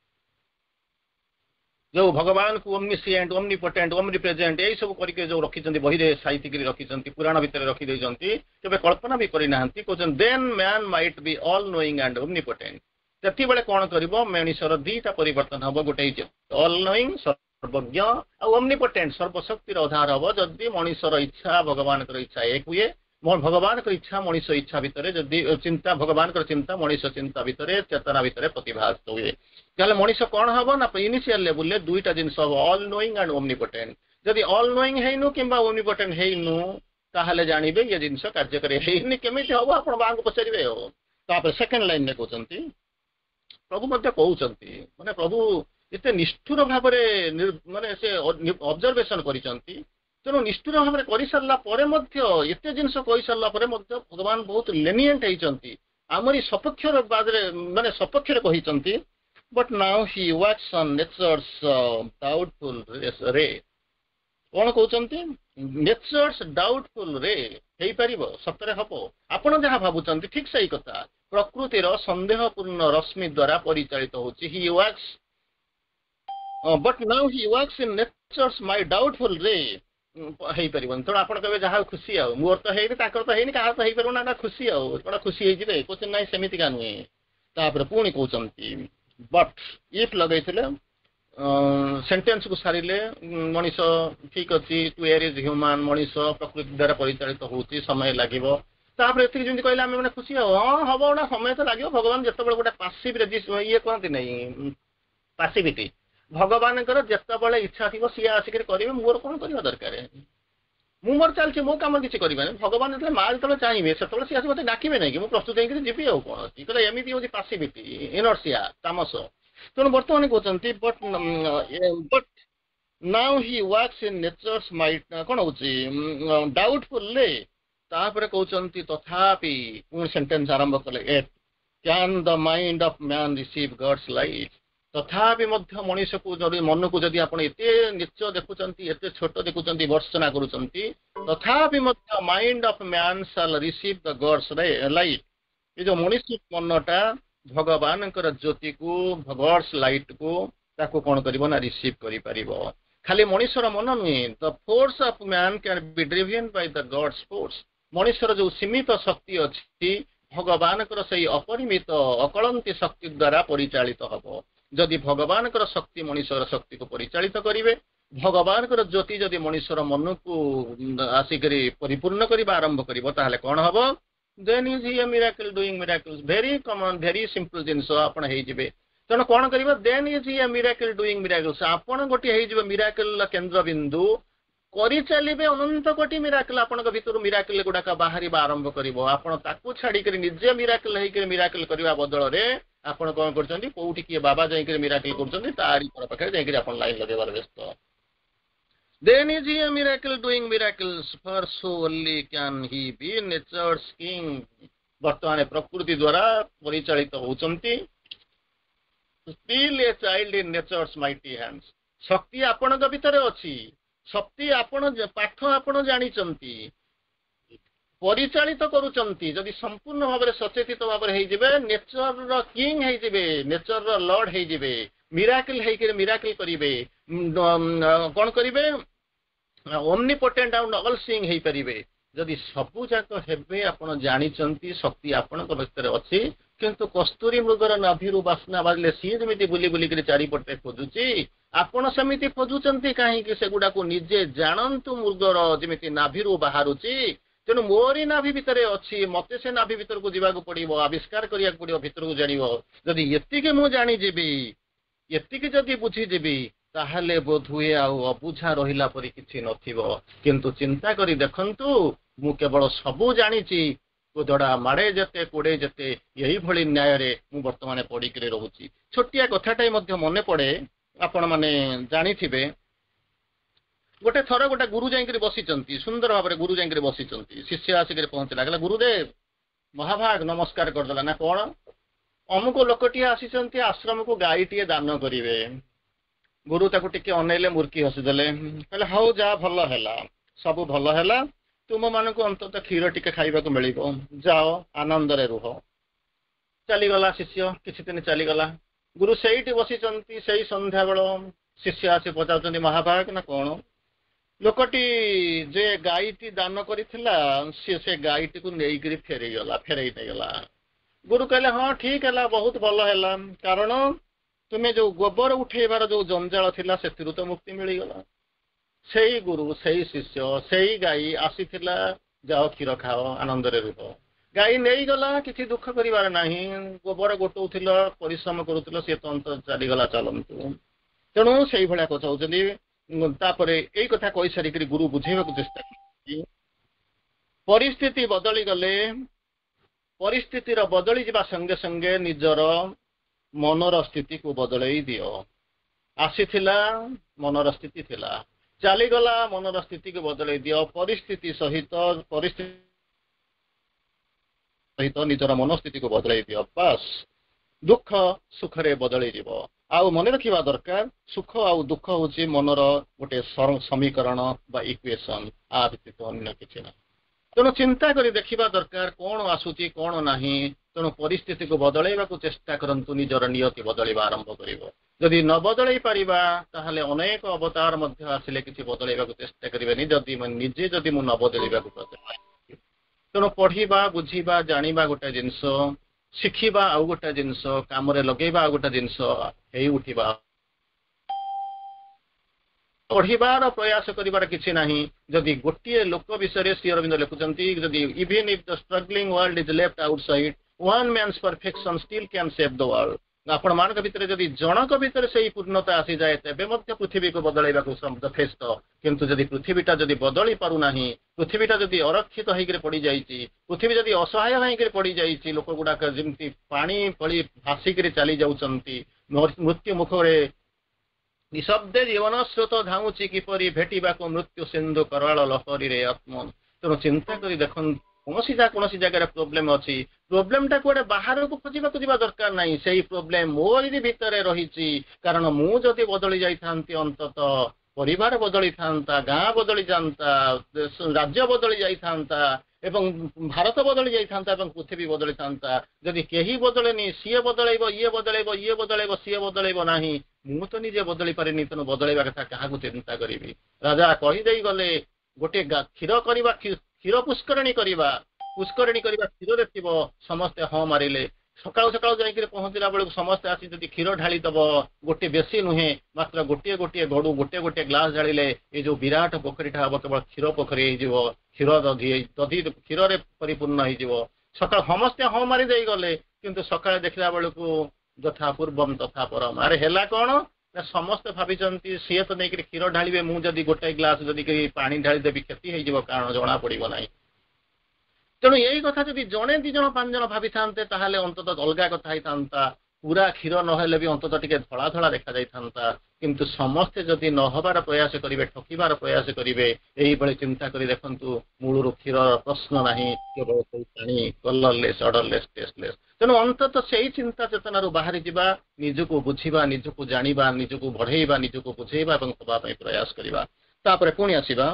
जो भगवान को omniscient omnipotent omnipresent एई सब करके जो रखिचंती बही रे साहित्यिक रखिचंती पुराण भितर रखि दैचंती केबे कल्पना भी करि नाहंती कोचन then man might be all knowing and omnipotent तति बेले कोन करबो मनुष्यर दीटा परिवर्तन हबो गोटे all knowing सर्वज्ञ आ omnipotent सर्वशक्तिर आधार हबो जदी मनुष्यर इच्छा भगवान कर इच्छा एक हुए भगवान को इच्छा मनीष इच्छा भितर जदि चिंता भगवान को चिंता मनीष चिंता भितर चेतना भितर प्रतिभात हुए ताले मनीष कौन हम ना इनिशियल लेवल ले दुईटा जिनस ऑल नोइंग एंड ओमनिपोटेंट जदि ऑल नोइंग हेनु किंबा ओमनिपोटेंट हेनु ताहले जानिबे ये जिनस कार्य करे हेनि केमिति हबो आपण बांग पचरिबे हो तापर सेकंड लाइन ने कहउचंती प्रभु मध्य कहउचंती माने प्रभु एते निष्ठुर भाबरे माने से ऑब्जर्वेशन करिसंती तेणु निष्ठुर भाव में कर सारा एत जिनस कही सारा भगवान बहुत लेनिएंट होती आमरी सपक्ष माने सपक्ष कहते but now he works on nature's doubtful रे कौन कहते नेचर्स डाउटफुल रे हो पार सतरे हम आपड़ जहाँ भावुं ठीक सही कथा प्रकृतिर संदेहपूर्ण रश्मि द्वारा परिचालित होची he works but now he works in nature's my doubtful रे हेई परिबन तो आपण कबे जहा खुशी आ मोर तो हेई ताकर तो हेई कहा तो हेई परबो ना खुशी आ बड़ा खुशी हेई जिवे क्वेश्चन नाही सेमिति का नुए तापर पुणी कहउचंती बट इफ लगैथिले सेंटेंस को सारिले मनीष ठीक अछि टू एयर इज ह्यूमन मनीष प्रकृति द्वारा परिचालित होउची समय लागिवो तापर एति जेंति कहले हम माने खुशी आ हां हबो ना समय तो लागिवो भगवान जतबेले गोटे पासिव रेजिस्ट ये कहंती नै पासिविटी भगवान जिते इच्छा थी सी आसिक करेंगे मोर कौन करवा दरकार मु मोर चलती मो कम किसी करें भगवान जो माँ जो चाहिए से सी आस मत डाके ना कि मुझे प्रस्तुत होकर जी आउ कौन अच्छी कहते एमती हूँ पासिविटी इनर्सिया तामस तेणु बर्तमान कहते but but now he works in nature's might कौन हूँ डाउटफुल तापर कहउचंती तथापि पुणी सेंटेंस आरंभ कले yet can the mind of man receive God's light तथापि मध्य मनुष्य को जदि मन को जदि आपण एते नीच देखुचंती एते छोट देखुचंती वर्षना करूचंती तथापि मध्य mind of man shall receive the God's light ये जो मनुष्य मनटा भगवान ज्योति को गॉड्स लाइट को ताको कौन करिवो ना रिसीव करि परिबो खाली मनुष्यर मन नुहे the force of man can be driven by the God's force मनुष्यर जो सीमित शक्ति अछि भगवान से अपरिमित अकलंती शक्ति द्वारा परिचालित हबो जदि भगवान शक्ति मनुष्यर शक्ति को परिचालित करिवे भगवान ज्योति जदि मनुष्यर मन को आसिक परिपूर्ण करबा आरंभ करिवो ताहले कोन हबो then is he a miracle doing miracles very common very simple जिंस आपण हेइ जिवे तेणु कौन कर then is he a miracle doing miracles आपण गोटे हेइ जिवे मिराकल केंद्र बिंदु करि चलिबे अनंत कोटि मिराकल आपण भितर मिराकल गुडाक बाहरी आरंभ करिवो आपण ताकू छाड़ी करी निजे मिराकल हेइ करी मिराकल करबा बदल रे आपण कोन करचंदी कोउठी किए बाबा जाई करी मिराकल करचंदी तारी पर पाखे जाई करी आपण लाइन लगेबार व्यस्त then is he a miracle doing miracles for so only can he be nature's king वर्तमान प्रकृति द्वारा परिचालित होचंती still a child in nature's mighty hands शक्ति आपण भीतर अछि शक्ति आपण पाठ आपण जानिचंती परिचालित करूचंती जदि संपूर्ण भाव सचेतित भाव हेइ जिवे नेचर रो किंग हेइ जिवे नेचर रो लॉर्ड हेइ जिवे मिराकल हेइ के मिराकल करिवे कोन करिवे ओमनीपोटेंट आउट ऑल सीइंग हेइ परिवे जदि सबु जाक हेबे आपण जानिचंती शक्ति आपण भीतर अछि किंतु कस्तूरी मृगर नाभिरु बासना बाजले सी जमिति बुली बुली करी चारि पटे खोजुची आपण समिति खोजुचंती काहे कि सेगुडा को निजे जानंतु मृगर जमिति नाभिरु बाहरुची तेणु मोरी नाभि भितर अच्छी मते से नाभि भितर को जीवा पड़ो आविष्कार करिया पड़ो भितर को जानिबो जदि एतिके मु जानि जेबी एतिके जदि बुझी जेबी ताहले बोध हुए आ अबुझा रहिला परि किछि नथिबो किंतु चिंता करी देखंतु मु केवल सबु जानिची गोदड़ा माड़े जते कोड़े जते यही भली न्याय रे मु वर्तमान पड़ी करे रहूची छोटिया कथाटाई मध्य मने पड़े आपण माने जानिथिबे गोटे थर गोटे गुरु जाइकरी बसिचंती सुंदर भाव में गुरु जाइकरी बसिचंती शिष्य आसिक पहुंचला कहला गुरुदेव महाभाग नमस्कार करदेला ना कौन अमुक लोकटी आसीचंती आश्रम को गाईटीए दान करिवे गुरु ताको टिके अनेले मुर्की हसीदेले कहले हाउ जा भल हैला सब भल हैला तुम मानक अंतत क्षीर टिके खाइबाको मिलिबो जाओ आनंद रे रुह चलीगला शिष्य किछि दिन चलीगला गुरु सेठी बसिचंती सेही संध्या बेल शिष्य आसी पचाउचंती महाभाग ना कौन लोकटी जे गाईटी दान करिथिला से से गाईटी को नेइकरी फेरै गला फेरै नै गला गुरु कहले हाँ ठीक है बहुत भल है कारण तुम्हें जो गोबर उठेबार जो जंजाल थिला सेतिरु तो मुक्ति मिली गला सेही गुरु सेही शिष्य सेही गाई आसीथिला जाओ क्षीर खाओ आनंद रे रुह गाई नहीं गला किछि दुख करिवार नाही गोबर गोटौथिला परिश्रम करूथिला से तो अंत चली गला चलंतु तेणु सेही भलिया कथाउचंदी तापरे एई कथा कहि सारी गुरु बुझेबाक चेष्टा करथि परिस्थिति बदली गले परिस्थिति रो बदली जिबा संगे संगे निजर मनर स्थिति को बदलई दियो आसीथिला मनर स्थिति थिला चली गला मनर स्थिति को बदलई दियो परिस्थिति सहित परिस्थिति सहित निजर मनस्थिति को बदलई दियो बस दुख सुख रे बदलई दिबो आउ मन रखा दरकार सुख आउ दुख हूँ मनर गोटे समीकरण बा इक्वेशन आ व्यतीत अन्य किसी ना तेणु चिंता करी देखा दरकार कौन आसूची कौन ना तेणु परिस्थिति को बदलैवा चेष्टा करंतु निजर नियति बदलैवा आरंभ करिवो जदि न बदलै पारिबा ताहले अनेक अवतार मध्य आसिले किछि बदलैवा चेष्टा करिबेनी जदि मन निजे जदि मु न बदलैवा तेणु पढ़िबा बुझिबा जानिबा गोटे जिंस शिखिबा आउ गोटे जिनस काम लगेबा आउ गोटे जिनस हेई उठिबा पढ़िबार प्रयास करिबार किछि नाही जदि गोटिए लोक विषय श्री अरविंद लिखुचंती जदि even if the struggling world is left outside one man's perfection still can save the world आपण मानक भितर जदि जनक भितर से पूर्णता आसी जाए तेबे मध्य पृथ्वी को बदलैबाकू यथेष्ट किंतु जदि पृथ्वीटा जदि बदली पारु नाही पृथ्वीटा जदि अरक्षित होइकरे पड़ी जाइछि पृथ्वी जदि असहाय होइकरे पड़ी जाइछि लोक गुडाक जेमति पानी पड़ी भासिकरे चली जाउचंती मृत्यु मुखरे निशब्दे जीवन स्रोत धाउछि किपरि भेटिबाको मृत्यु सिंधु कराल लहरी रे आत्म ତେଣୁ ଚିନ୍ତା କରି ଦେଖନ୍ତୁ କୌଣସି ଯା କୌଣସି ଜାଗାରେ ପ୍ରୋବ୍ଲେମ ଅଛି ପ୍ରୋବ୍ଲେମଟା କୁଆଡେ ବାହାରକୁ ଖୋଜିବାକୁ ଯିବା ଦରକାର ନାହିଁ ସେଇ ପ୍ରୋବ୍ଲେମ ମୋରି ଭିତରେ ରହିଛି କାରଣ ମୁଁ ଯଦି ବଦଳି ଯାଇଥାନ୍ତି ଅନ୍ତତଃ ପରିବାର ବଦଳିଥାନ୍ତା ଗାଁ ବଦଳି ଯାଆନ୍ତା ରାଜ୍ୟ ବଦଳି ଯାଇଥାନ୍ତା ଏବଂ ଭାରତ ବଦଳି ଯାଇଥାନ୍ତା ଏବଂ ପୃଥିବୀ ବଦଳିଥାନ୍ତା ଯଦି କେହି ବଦଳେନି ସିଏ ବଦଳେଇବ ଇଏ ବଦଳେଇବ ଇଏ ବଦଳେଇବ ସିଏ ବଦଳେଇବ ନାହିଁ ମୁଁ ତ ନିଜେ ବଦଳି ପାରିନି ତେଣୁ ବଦଳେଇବା କଥା କାହାକୁ ଚିନ୍ତା କରିବି ରାଜା କହିଦେଇ ଗଲେ ଗୋଟେ କ୍ଷୀର କରିବା କ୍ଷୀର ପୁଷ୍କରଣୀ କରିବା ପୁଷ୍କରଣୀ କରିବା କ୍ଷୀରରେ ଥିବ ସମସ୍ତେ ହଁ ମାରିଲେ ସକାଳୁ ସକାଳୁ ଯାଇକି ପହଞ୍ଚିଲା ବେଳକୁ ସମସ୍ତେ ଆସି ଯଦି କ୍ଷୀର ଢାଳିଦବ ଗୋଟେ ବେଶୀ ନୁହେଁ ମାତ୍ର ଗୋଟିଏ ଗୋଟିଏ ଗଡୁ ଗୋଟିଏ ଗୋଟିଏ ଗ୍ଲାସ ଢାଳିଲେ ଏଇ ଯୋଉ ବିରାଟ ପୋଖରୀଟା ହବ କେବଳ କ୍ଷୀର ପୋଖରୀ ହେଇଯିବ କ୍ଷୀର ଦଧି ଦଧି କ୍ଷୀରରେ ପରିପୂର୍ଣ୍ଣ ହେଇଯିବ ସକାଳୁ ସମସ୍ତେ ହଁ ମାରି ଦେଇଗଲେ କିନ୍ତୁ ସକାଳେ ଦେଖିଲା ବେଳକୁ ଯଥା ପୂର୍ବମ ତଥା ପରମ ଆରେ ହେଲା କଣ ନା ସମସ୍ତେ ଭାବିଛନ୍ତି ସିଏ ତ ନେଇକରି କ୍ଷୀର ଢାଳିବେ ମୁଁ ଯଦି ଗୋଟେ ଗ୍ଲାସ ଯଦି ପାଣି ଢାଳିଦେବି କ୍ଷତି ହେଇଯିବ କାରଣ ଜଣା ପଡିବ ନାହିଁ ତେଣୁ ଏଇ କଥା ଯଦି ଜଣେ ଦି ଜଣ ପାଞ୍ଚ ଜଣ ଭାବିଥାନ୍ତେ ତାହେଲେ ଅନ୍ତତଃ ଅଲଗା କଥା ହେଇଥାନ୍ତା ପୁରା କ୍ଷୀର ନହେଲେ ବି ଅନ୍ତତଃ ଟିକେ ଧଳା ଧଳା ଦେଖାଯାଇଥାନ୍ତା କିନ୍ତୁ ସମସ୍ତେ ଯଦି ନ ହେବାର ପ୍ରୟାସ କରିବେ ଠକିବାର ପ୍ରୟାସ କରିବେ ଏଇଭଳି ଚିନ୍ତା କରି ଦେଖନ୍ତୁ ମୂଳରୁ କ୍ଷୀରର ପ୍ରଶ୍ନ ନାହିଁ କେବଳ ସେଇ ପାଣି କଲରଲେସ୍ ଅର୍ଡରଲେସ୍ ଟେଷ୍ଟଲେସ୍ ତେଣୁ ଅନ୍ତତଃ ସେଇ ଚିନ୍ତା ଚେତନାରୁ ବାହାରି ଯିବା ନିଜକୁ ବୁଝିବା ନିଜକୁ ଜାଣିବା ନିଜକୁ ବଢେଇବା ନିଜକୁ ବୁଝେଇବା ଏବଂ ହେବା ପାଇଁ ପ୍ରୟାସ କରିବା ତାପରେ ପୁଣି ଆସିବା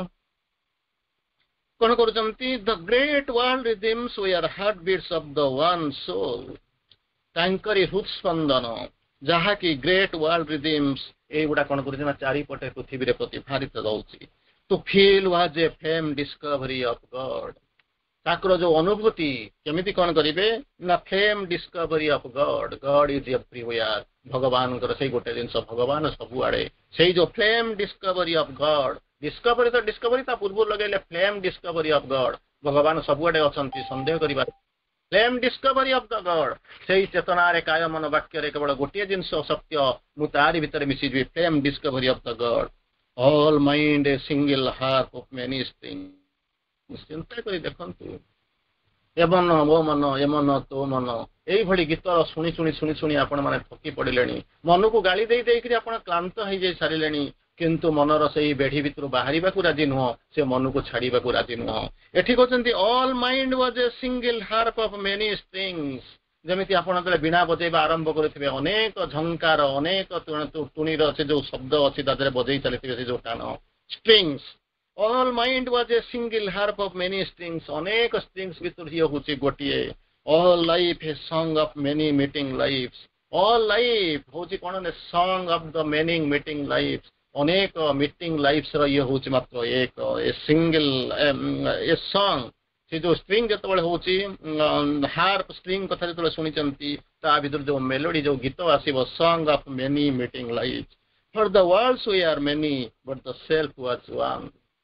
କଣ କରୁଛନ୍ତି the great world rhythms we are heart beats of the one soul ତାଙ୍କରି ହୃତ୍ସ୍ପନ୍ଦନ ଯାହାକି ଗ୍ରେଟ୍ ୱାର୍ଲ୍ଡ ରିଦିମ୍ସ ଏଇଗୁଡା କଣ କରୁଛି ନା ଚାରିପଟେ ପୃଥିବୀରେ ପ୍ରତିଭାରିତ ରହୁଛି to feel was a flame discovery of God ତାଙ୍କର ଯୋଉ ଅନୁଭୂତି କେମିତି କଣ କରିବେ ନା flame discovery of God God is everywhere ଭଗବାନଙ୍କର ସେଇ ଗୋଟେ ଜିନିଷ ଭଗବାନ ସବୁଆଡେ ସେଇ ଯୋଉ flame discovery of God discovery ତ ଡିସ୍କଭରି ତା ପୂର୍ବରୁ ଲଗେଇଲେ ଫ୍ଲେମ୍ ଡିସ୍କଭରି ଅଫ୍ ଗଡ୍ ଭଗବାନ ସବୁଆଡେ ଅଛନ୍ତି ସନ୍ଦେହ କରିବା flame discovery of the God ସେଇ ଚେତନାରେ କାୟ ମନ ବାକ୍ୟରେ କେବଳ ଗୋଟିଏ ଜିନିଷ ସତ୍ୟ ମୁଁ ତାରି ଭିତରେ ମିଶିଯିବି flame discovery of the God all mind a single harp of many strings ଚିନ୍ତା କରି ଦେଖନ୍ତୁ ଏ ମନ ମୋ ମନ ଏ ମନ ତୋ ମନ ଏଇଭଳି ଗୀତ ଶୁଣି ଶୁଣି ଶୁଣି ଶୁଣି ଆପଣ ମାନେ ଥକି ପଡିଲେଣି ମନକୁ ଗାଳି ଦେଇ ଦେଇକରି ଆପଣ କ୍ଳାନ୍ତ ହେଇଯାଇ ସାରିଲେଣି କିନ୍ତୁ ମନର ସେଇ ବେଢି ଭିତରୁ ବାହାରିବାକୁ ରାଜି ନୁହଁ ସେ ମନକୁ ଛାଡିବାକୁ ରାଜି ନୁହଁ ଏଠି କହୁଛନ୍ତି all mind was a single harp of many strings ଯେମିତି ଆପଣ ଯେତେବେଳେ ବୀଣା ବଜେଇବା ଆରମ୍ଭ କରିଥିବେ ଅନେକ ଝଙ୍କାର ଅନେକ ଟୁଣିର ସେ ଯୋଉ ଶବ୍ଦ ଅଛି ତା ଦେହରେ ବଜେଇ ଚାଲିଥିବେ ସେ ଯୋଉ ଟାଣ strings all mind was a single harp of many strings ଅନେକ ଷ୍ଟ୍ରିଙ୍ଗସ୍ ଭିତରୁ ଇଏ ହଉଛି ଗୋଟିଏ all life a song of many meeting lives all life ହଉଛି କଣ ନା song of the many meeting lives ଅନେକ ମିଟିଂ ଲାଇଫ୍ସ ର ଇଏ ହଉଛି ମାତ୍ର ଏକ ଏ ସିଙ୍ଗଲ ଏ ସଙ୍ଗ ସେ ଯୋଉ ଷ୍ଟ୍ରିଙ୍ଗ ଯେତେବେଳେ ହଉଛି ହାର୍ପ ଷ୍ଟ୍ରିଙ୍ଗ କଥା ଯେତେବେଳେ ଶୁଣିଛନ୍ତି ତା ଭିତରୁ ଯୋଉ ମେଲୋଡି ଯୋଉ ଗୀତ ଆସିବ song of many meeting lives for the worlds we are many but the self was one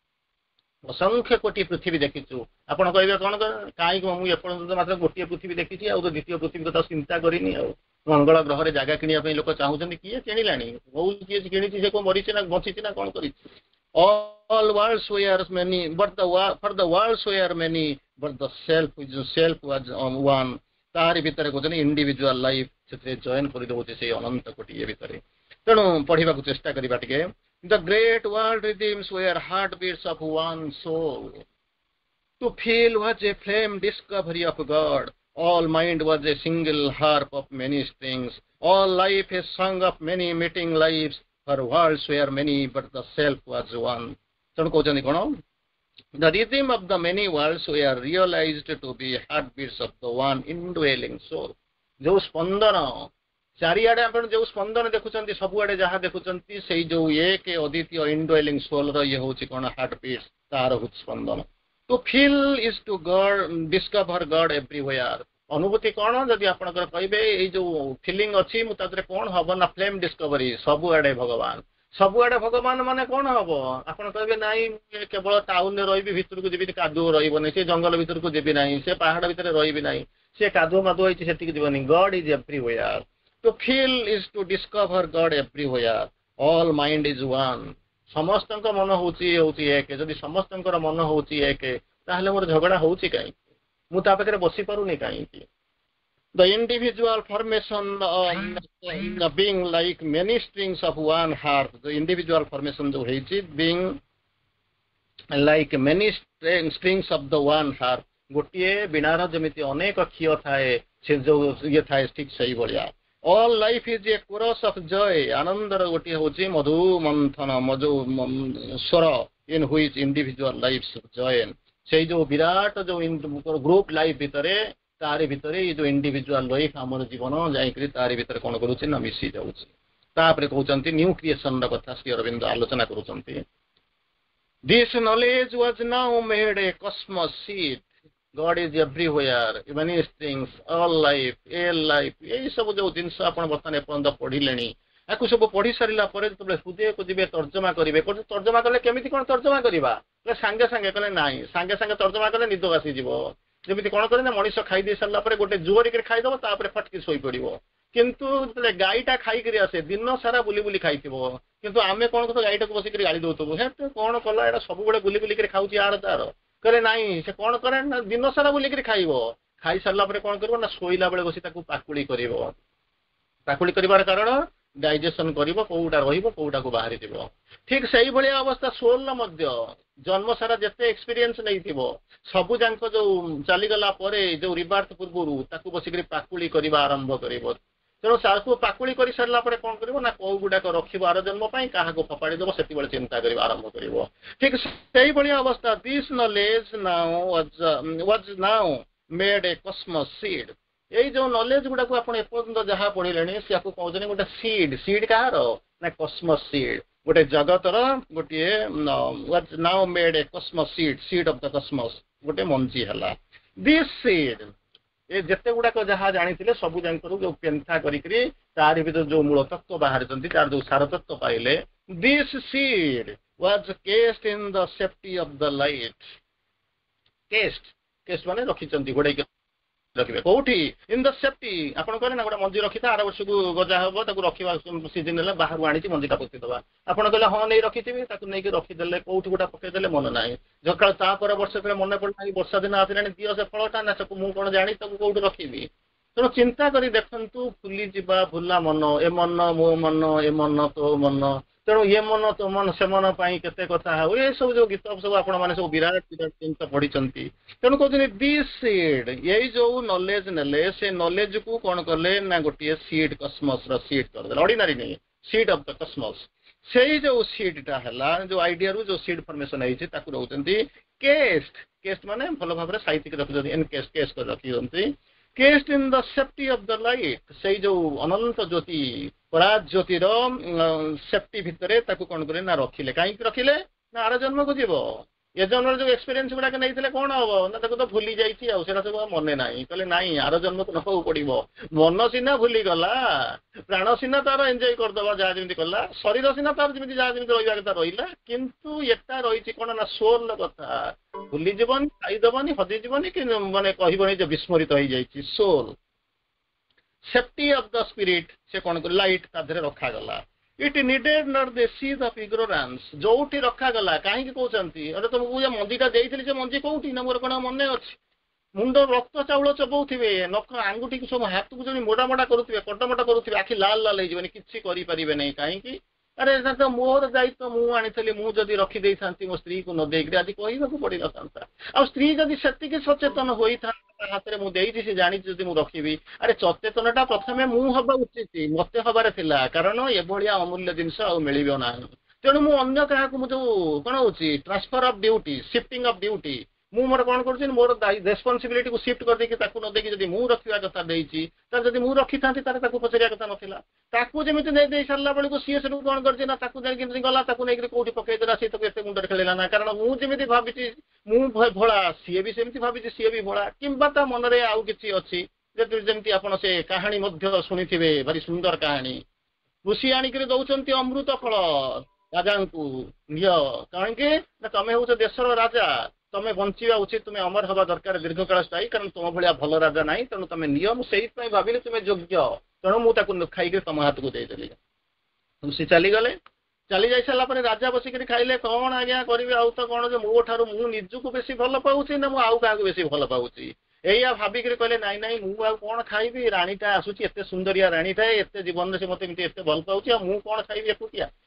ଅସଂଖ୍ୟ କୋଟି ପୃଥିବୀ ଦେଖିଛୁ ଆପଣ କହିବେ କଣ କାହିଁକି ମୁଁ ଏପର୍ଯ୍ୟନ୍ତ ମାତ୍ର ଗୋଟିଏ ପୃଥିବୀ ଦେଖିଛି ଆଉ ତ ଦ୍ୱିତୀୟ ପୃଥିବୀ କଥା ଚିନ୍ତା କରିନି ଆଉ ମଙ୍ଗଳ ଗ୍ରହରେ ଜାଗା କିଣିବା ପାଇଁ ଲୋକ ଚାହୁଁଛନ୍ତି କିଏ କିଣିଲାଣି ବହୁତ କିଏ କିଣିଛି ସେ କଣ ମରିଛି ନା ବଞ୍ଚିଛି ନା କଣ କରିଛି all worlds were many but the for the worlds were many but the self is self was one ତାରି ଭିତରେ କହୁଛନ୍ତି ଇଣ୍ଡିଭିଜୁଆଲ ଲାଇଫ ସେଥିରେ ଜଏନ୍ କରିଦେଉଛି ସେଇ ଅନନ୍ତ କୋଟି ଇଏ ଭିତରେ ତେଣୁ ପଢିବାକୁ ଚେଷ୍ଟା କରିବା ଟିକେ The great world rhythms were heartbeats of one soul. To feel was a flame discovery of God. All mind was a single harp of many strings. All life a song of many meeting lives. For worlds were many, but the self was one. ତେଣୁ କହୁଛନ୍ତି କଣ The rhythm of the many worlds were realized to be heartbeats of the one indwelling soul. ଯୋଉ ସ୍ପନ୍ଦନ ଚାରିଆଡେ ଆପଣ ଯୋଉ ସ୍ପନ୍ଦନ ଦେଖୁଛନ୍ତି ସବୁଆଡେ ଯାହା ଦେଖୁଛନ୍ତି ସେଇ ଯୋଉ ଏକ ଅଦ୍ୱିତୀୟ ଇନଡ୍ୱେଲିଂ ସୋଲ ର ଇଏ ହଉଛି କଣ ହାର୍ଟବିଟ୍ ତାର ହୃତ୍ସ୍ପନ୍ଦନ to feel is to God discover God everywhere ଅନୁଭୂତି କଣ ଯଦି ଆପଣଙ୍କର କହିବେ ଏଇ ଯୋଉ ଫିଲିଂ ଅଛି ମୁଁ ତା ଦେହରେ କଣ ହବ ନା ଫ୍ଲେମ୍ ଡିସ୍କଭରି ସବୁଆଡେ ଭଗବାନ ସବୁଆଡେ ଭଗବାନ ମାନେ କଣ ହବ ଆପଣ କହିବେ ନାଇଁ କେବଳ ଟାଉନରେ ରହିବି ଭିତରକୁ ଯିବି କାଦୁଅ ରହିବନି ସେ ଜଙ୍ଗଲ ଭିତରକୁ ଯିବି ନାହିଁ ସେ ପାହାଡ ଭିତରେ ରହିବି ନାହିଁ ସେ କାଦୁଅ ମାଦୁଅ ହେଇଛି ସେଠିକି ଯିବନି God is everywhere To feel is to discover God everywhere. All mind is one. ସମସ୍ତଙ୍କ ମନ ହଉଛି ହଉଛି ଏକ ଯଦି ସମସ୍ତଙ୍କର ମନ ହଉଛି ଏକ ତାହେଲେ ମୋର ଝଗଡା ହଉଛି କାହିଁକି ମୁଁ ତା ପାଖରେ ବସି ପାରୁନି କାହିଁକି The individual formation of being like many strings of one harp. The individual formation ଯୋଉ ହେଇଛି being like many string- strings of the one harp गोटे बीणार जमीती अनेक क्षीय थाए से जो ये थाए ठीक सही भलिया all life is a chorus of joy आनंदर गोटे होची मधु मंथन मधु स्वर in which individual lives join से जो विराट जो ग्रुप लाइफ भितरे तारि भितरे ये जो इंडिविजुअल लाइफ हमर जीवन जाई तारि भितरे कोन करूची ना मिसी जाउची तापरे कहउचंती न्यू क्रिएशन र कथा श्री अरविंद आलोचना करूचंती This knowledge was now made a cosmos seed. God is everywhere, many things, all life, all life. यही सब जो जिनस आपण बर्तमान एपर्यंत पढ़िलेनी याकु सब पढ़ी सारिला परे जतबे हृदय को जिबे तर्जमा करिवे को तर्जमा करले केमिति कोन तर्जमा करिबा ले संगे संगे कले नाही संगे संगे तर्जमा करले निद आसी जिवो जेमिति कोन करे ना मनीष खाई दे सारला परे गोटे जोरी के खाई दबो तापरे फटकी सोई पड़िबो किंतु जतले गाईटा खाई करी आसे दिन सारा बुली बुली खाइथिबो किंतु आमे कोन को गाईटा को बसी करी गाली दोतबो हे तो कोन कला एटा सब बळे बुली बुली करी खाउची यार तार करे नाही से कोन करे ना दिन सारा बुली करी खाइबो खाई सारला परे कोन करबो ना सोइला बळे बसी ताकू पाकुली करिवो पाकुली करिवार कारण डाइजेशन करिवो कोउटा रहिबो कोउटा को बाहरी दिबो ठीक सही भलिया अवस्था सोल मध्य जन्म सारा जते एक्सपीरियंस नै थिबो सबु जांक जो चली गला परे जो रिबार्थ पूर्वरु ताकू बसी करी पाकुली करिवा आरंभ करिवो तेणु सारको पाकुली कर सारा पर कौन कर ना कौ गुड़ाक रखिब आर जन्म क्या फपाड़ी देव से चिंता कर आरंभ कर ठीक से भाया अवस्था this knowledge now was now made a cosmos seed यही जो नॉलेज गुड़ा को आपण एपर्यंत जहाँ पढ़िले से कहते गोटे सीड सीड कहार ना कस्मस सीड गोटे जगतर गोटे was now made a cosmos seed seed of the cosmos गोटे मंजी है दिस सीड ये जिते गुड़ाक जहाँ जानी सबू जानकर जो पेन्था करी तार भर जो मूल तत्व बाहर तार जो सार तत्व पाइले this seed was cased in the safety of the light cased cased माने रखी घोड़े रखिए कौटी इन द सेफ्टी आपन कहले ना गोटे मंजी रखी था आर वर्ष को गजा हम रखा सीजन है बाहर आनी मंजीटा पोतीदबा आपन कहले हाँ नहीं रखी नहीं रखीदे कौटी गोटा पकईदे मन ना जकाल तापर वर्ष पे मन पड़ा वर्षा दिन आसा दियो से फलटा ना मुझे कौन जानी कौट रखी तेणु चिंता कर देखु फुली जा भूला मन ए मन मो मन ए मन तो मन तेणु ये मन तो मन से मन केते कथा हो ये सब जो गीत सब आपण मैंने सब विराट विराट चिंता पढ़ी तेणु कहते दिस सीड यही जो नॉलेज नेले से नॉलेज को कौन कले ना गोटे सीड कस्मस रो सीड करदे ऑर्डिनरी नहीं सीड ऑफ द कस्मस से जो सीडटा है जो आइडिया रू जो सीड फॉर्मेशन है ताकू रोचंती केस्ट केस्ट माने भल भाव साहित्य रखी एन केस्ट केस्ट कर रखी cased in the safety of the light से जो अनंत ज्योति पराग ज्योतिर सेफ्टी भितर ताकू कौन करे ना रखिले कहीं रखिले ना आर जन्म को जीव ये जन्म जो एक्सपीरियंस गुड़ाक नहीं कौन हम ना ताको तो भूली जाइए सब मन ना कहले ना आर जन्म तो नक पड़ो मन सीना भूली गला प्राण सीना तार एंजॉय करदबा जहाँ जमी कला शरीर सीना तार जमी जहाँ जमी रहा कथा रहा किंतु एटा रही कौन ना सोल कथा भूली जीवन खाईदबनी हजिजबनी कि माने कहबनी जो विस्मृत हो जाइए soul safety of the spirit से कौन कर लाइट ताधरे रखा गला it needed not the seed of ignorance जोठी रखा गला कहीं कहते अरे तुमको ये मंजीटा देइथिली से मंजी कोठी ना मोर कोन मन अछि मुंड रक्त चाउल चबाउथिबे नख आंगुठी को सब हाथ को जो मोटा मोटा करुथिबे कटमटा करुथिबे आखि लाल लाल हो जबनी किछि करि परिबे नै कहीं अरे तो मोर दायित्व मु आनी मुझे रखी दे था मो स्त्री को न देख आज कहवाक पड़ ना आ स्त्री जदि से सचेतन होता हाथ में मुझे जानी रखी अरे सचेतनटा प्रथम मु हवा उचित मत हबार कारण ये अमूल्य जिनस मिल ना तेणु मुझे क्या जो कौन हो transfer of duty shifting of duty मु मोर कौन कर मोर रेस्पॉन्सिबिलिटी को शिफ्ट कर देकी ताकू न देकी जदि मु रखिया कथा देइची त जदि मु रखी थांती तारे ताकू पचरिया कथा नथिला ताकू जेमिति नै देई सारला बळी को सीए सेटू कौन करछि ना ताकू जाई कि गला ताकू नै कि कोठी पकई देला से तो एते मुंडर खेलेला ना कारण मु जेमिति भाबिछि मु भोळा सीए भी सेमिति भाबिछि सीए भी भोळा किंबा ता मन रे आउ किछि अछि जे जेमिति आपण से कहानी मध्य सुनिथिबे भारी सुंदर कहानी ऋषि आनी कि दउचंती अमृत फल राजा को निय कारण के ना तमे होछ देशर राजा तुम बंचा उचित तुम्हें अमर हवा दरकार दीर्घकाल स्थायी कारण तुम भाया भल राजा ना तेणु तुम नियम से भाविले तुम्हें योग्य तेणु मुझे खाई तुम हाथ को देदेली सी चलीगले चली जा सारापर राजा बसिक खाइले कौन आज्ञा करेंगे आउ तो कौन जो मो ठार मु निजक बेसी भल पाऊँ ना मुझे क्या बेसी भल पाऊँ या भाविक कहले नाई नाई मुझे कौन खाइबी राणीटा आसूची एत सुंदरिया राणीटा एत जीवन से मत एत भल पाऊँ मुझे कौन खाइबी एकुटिया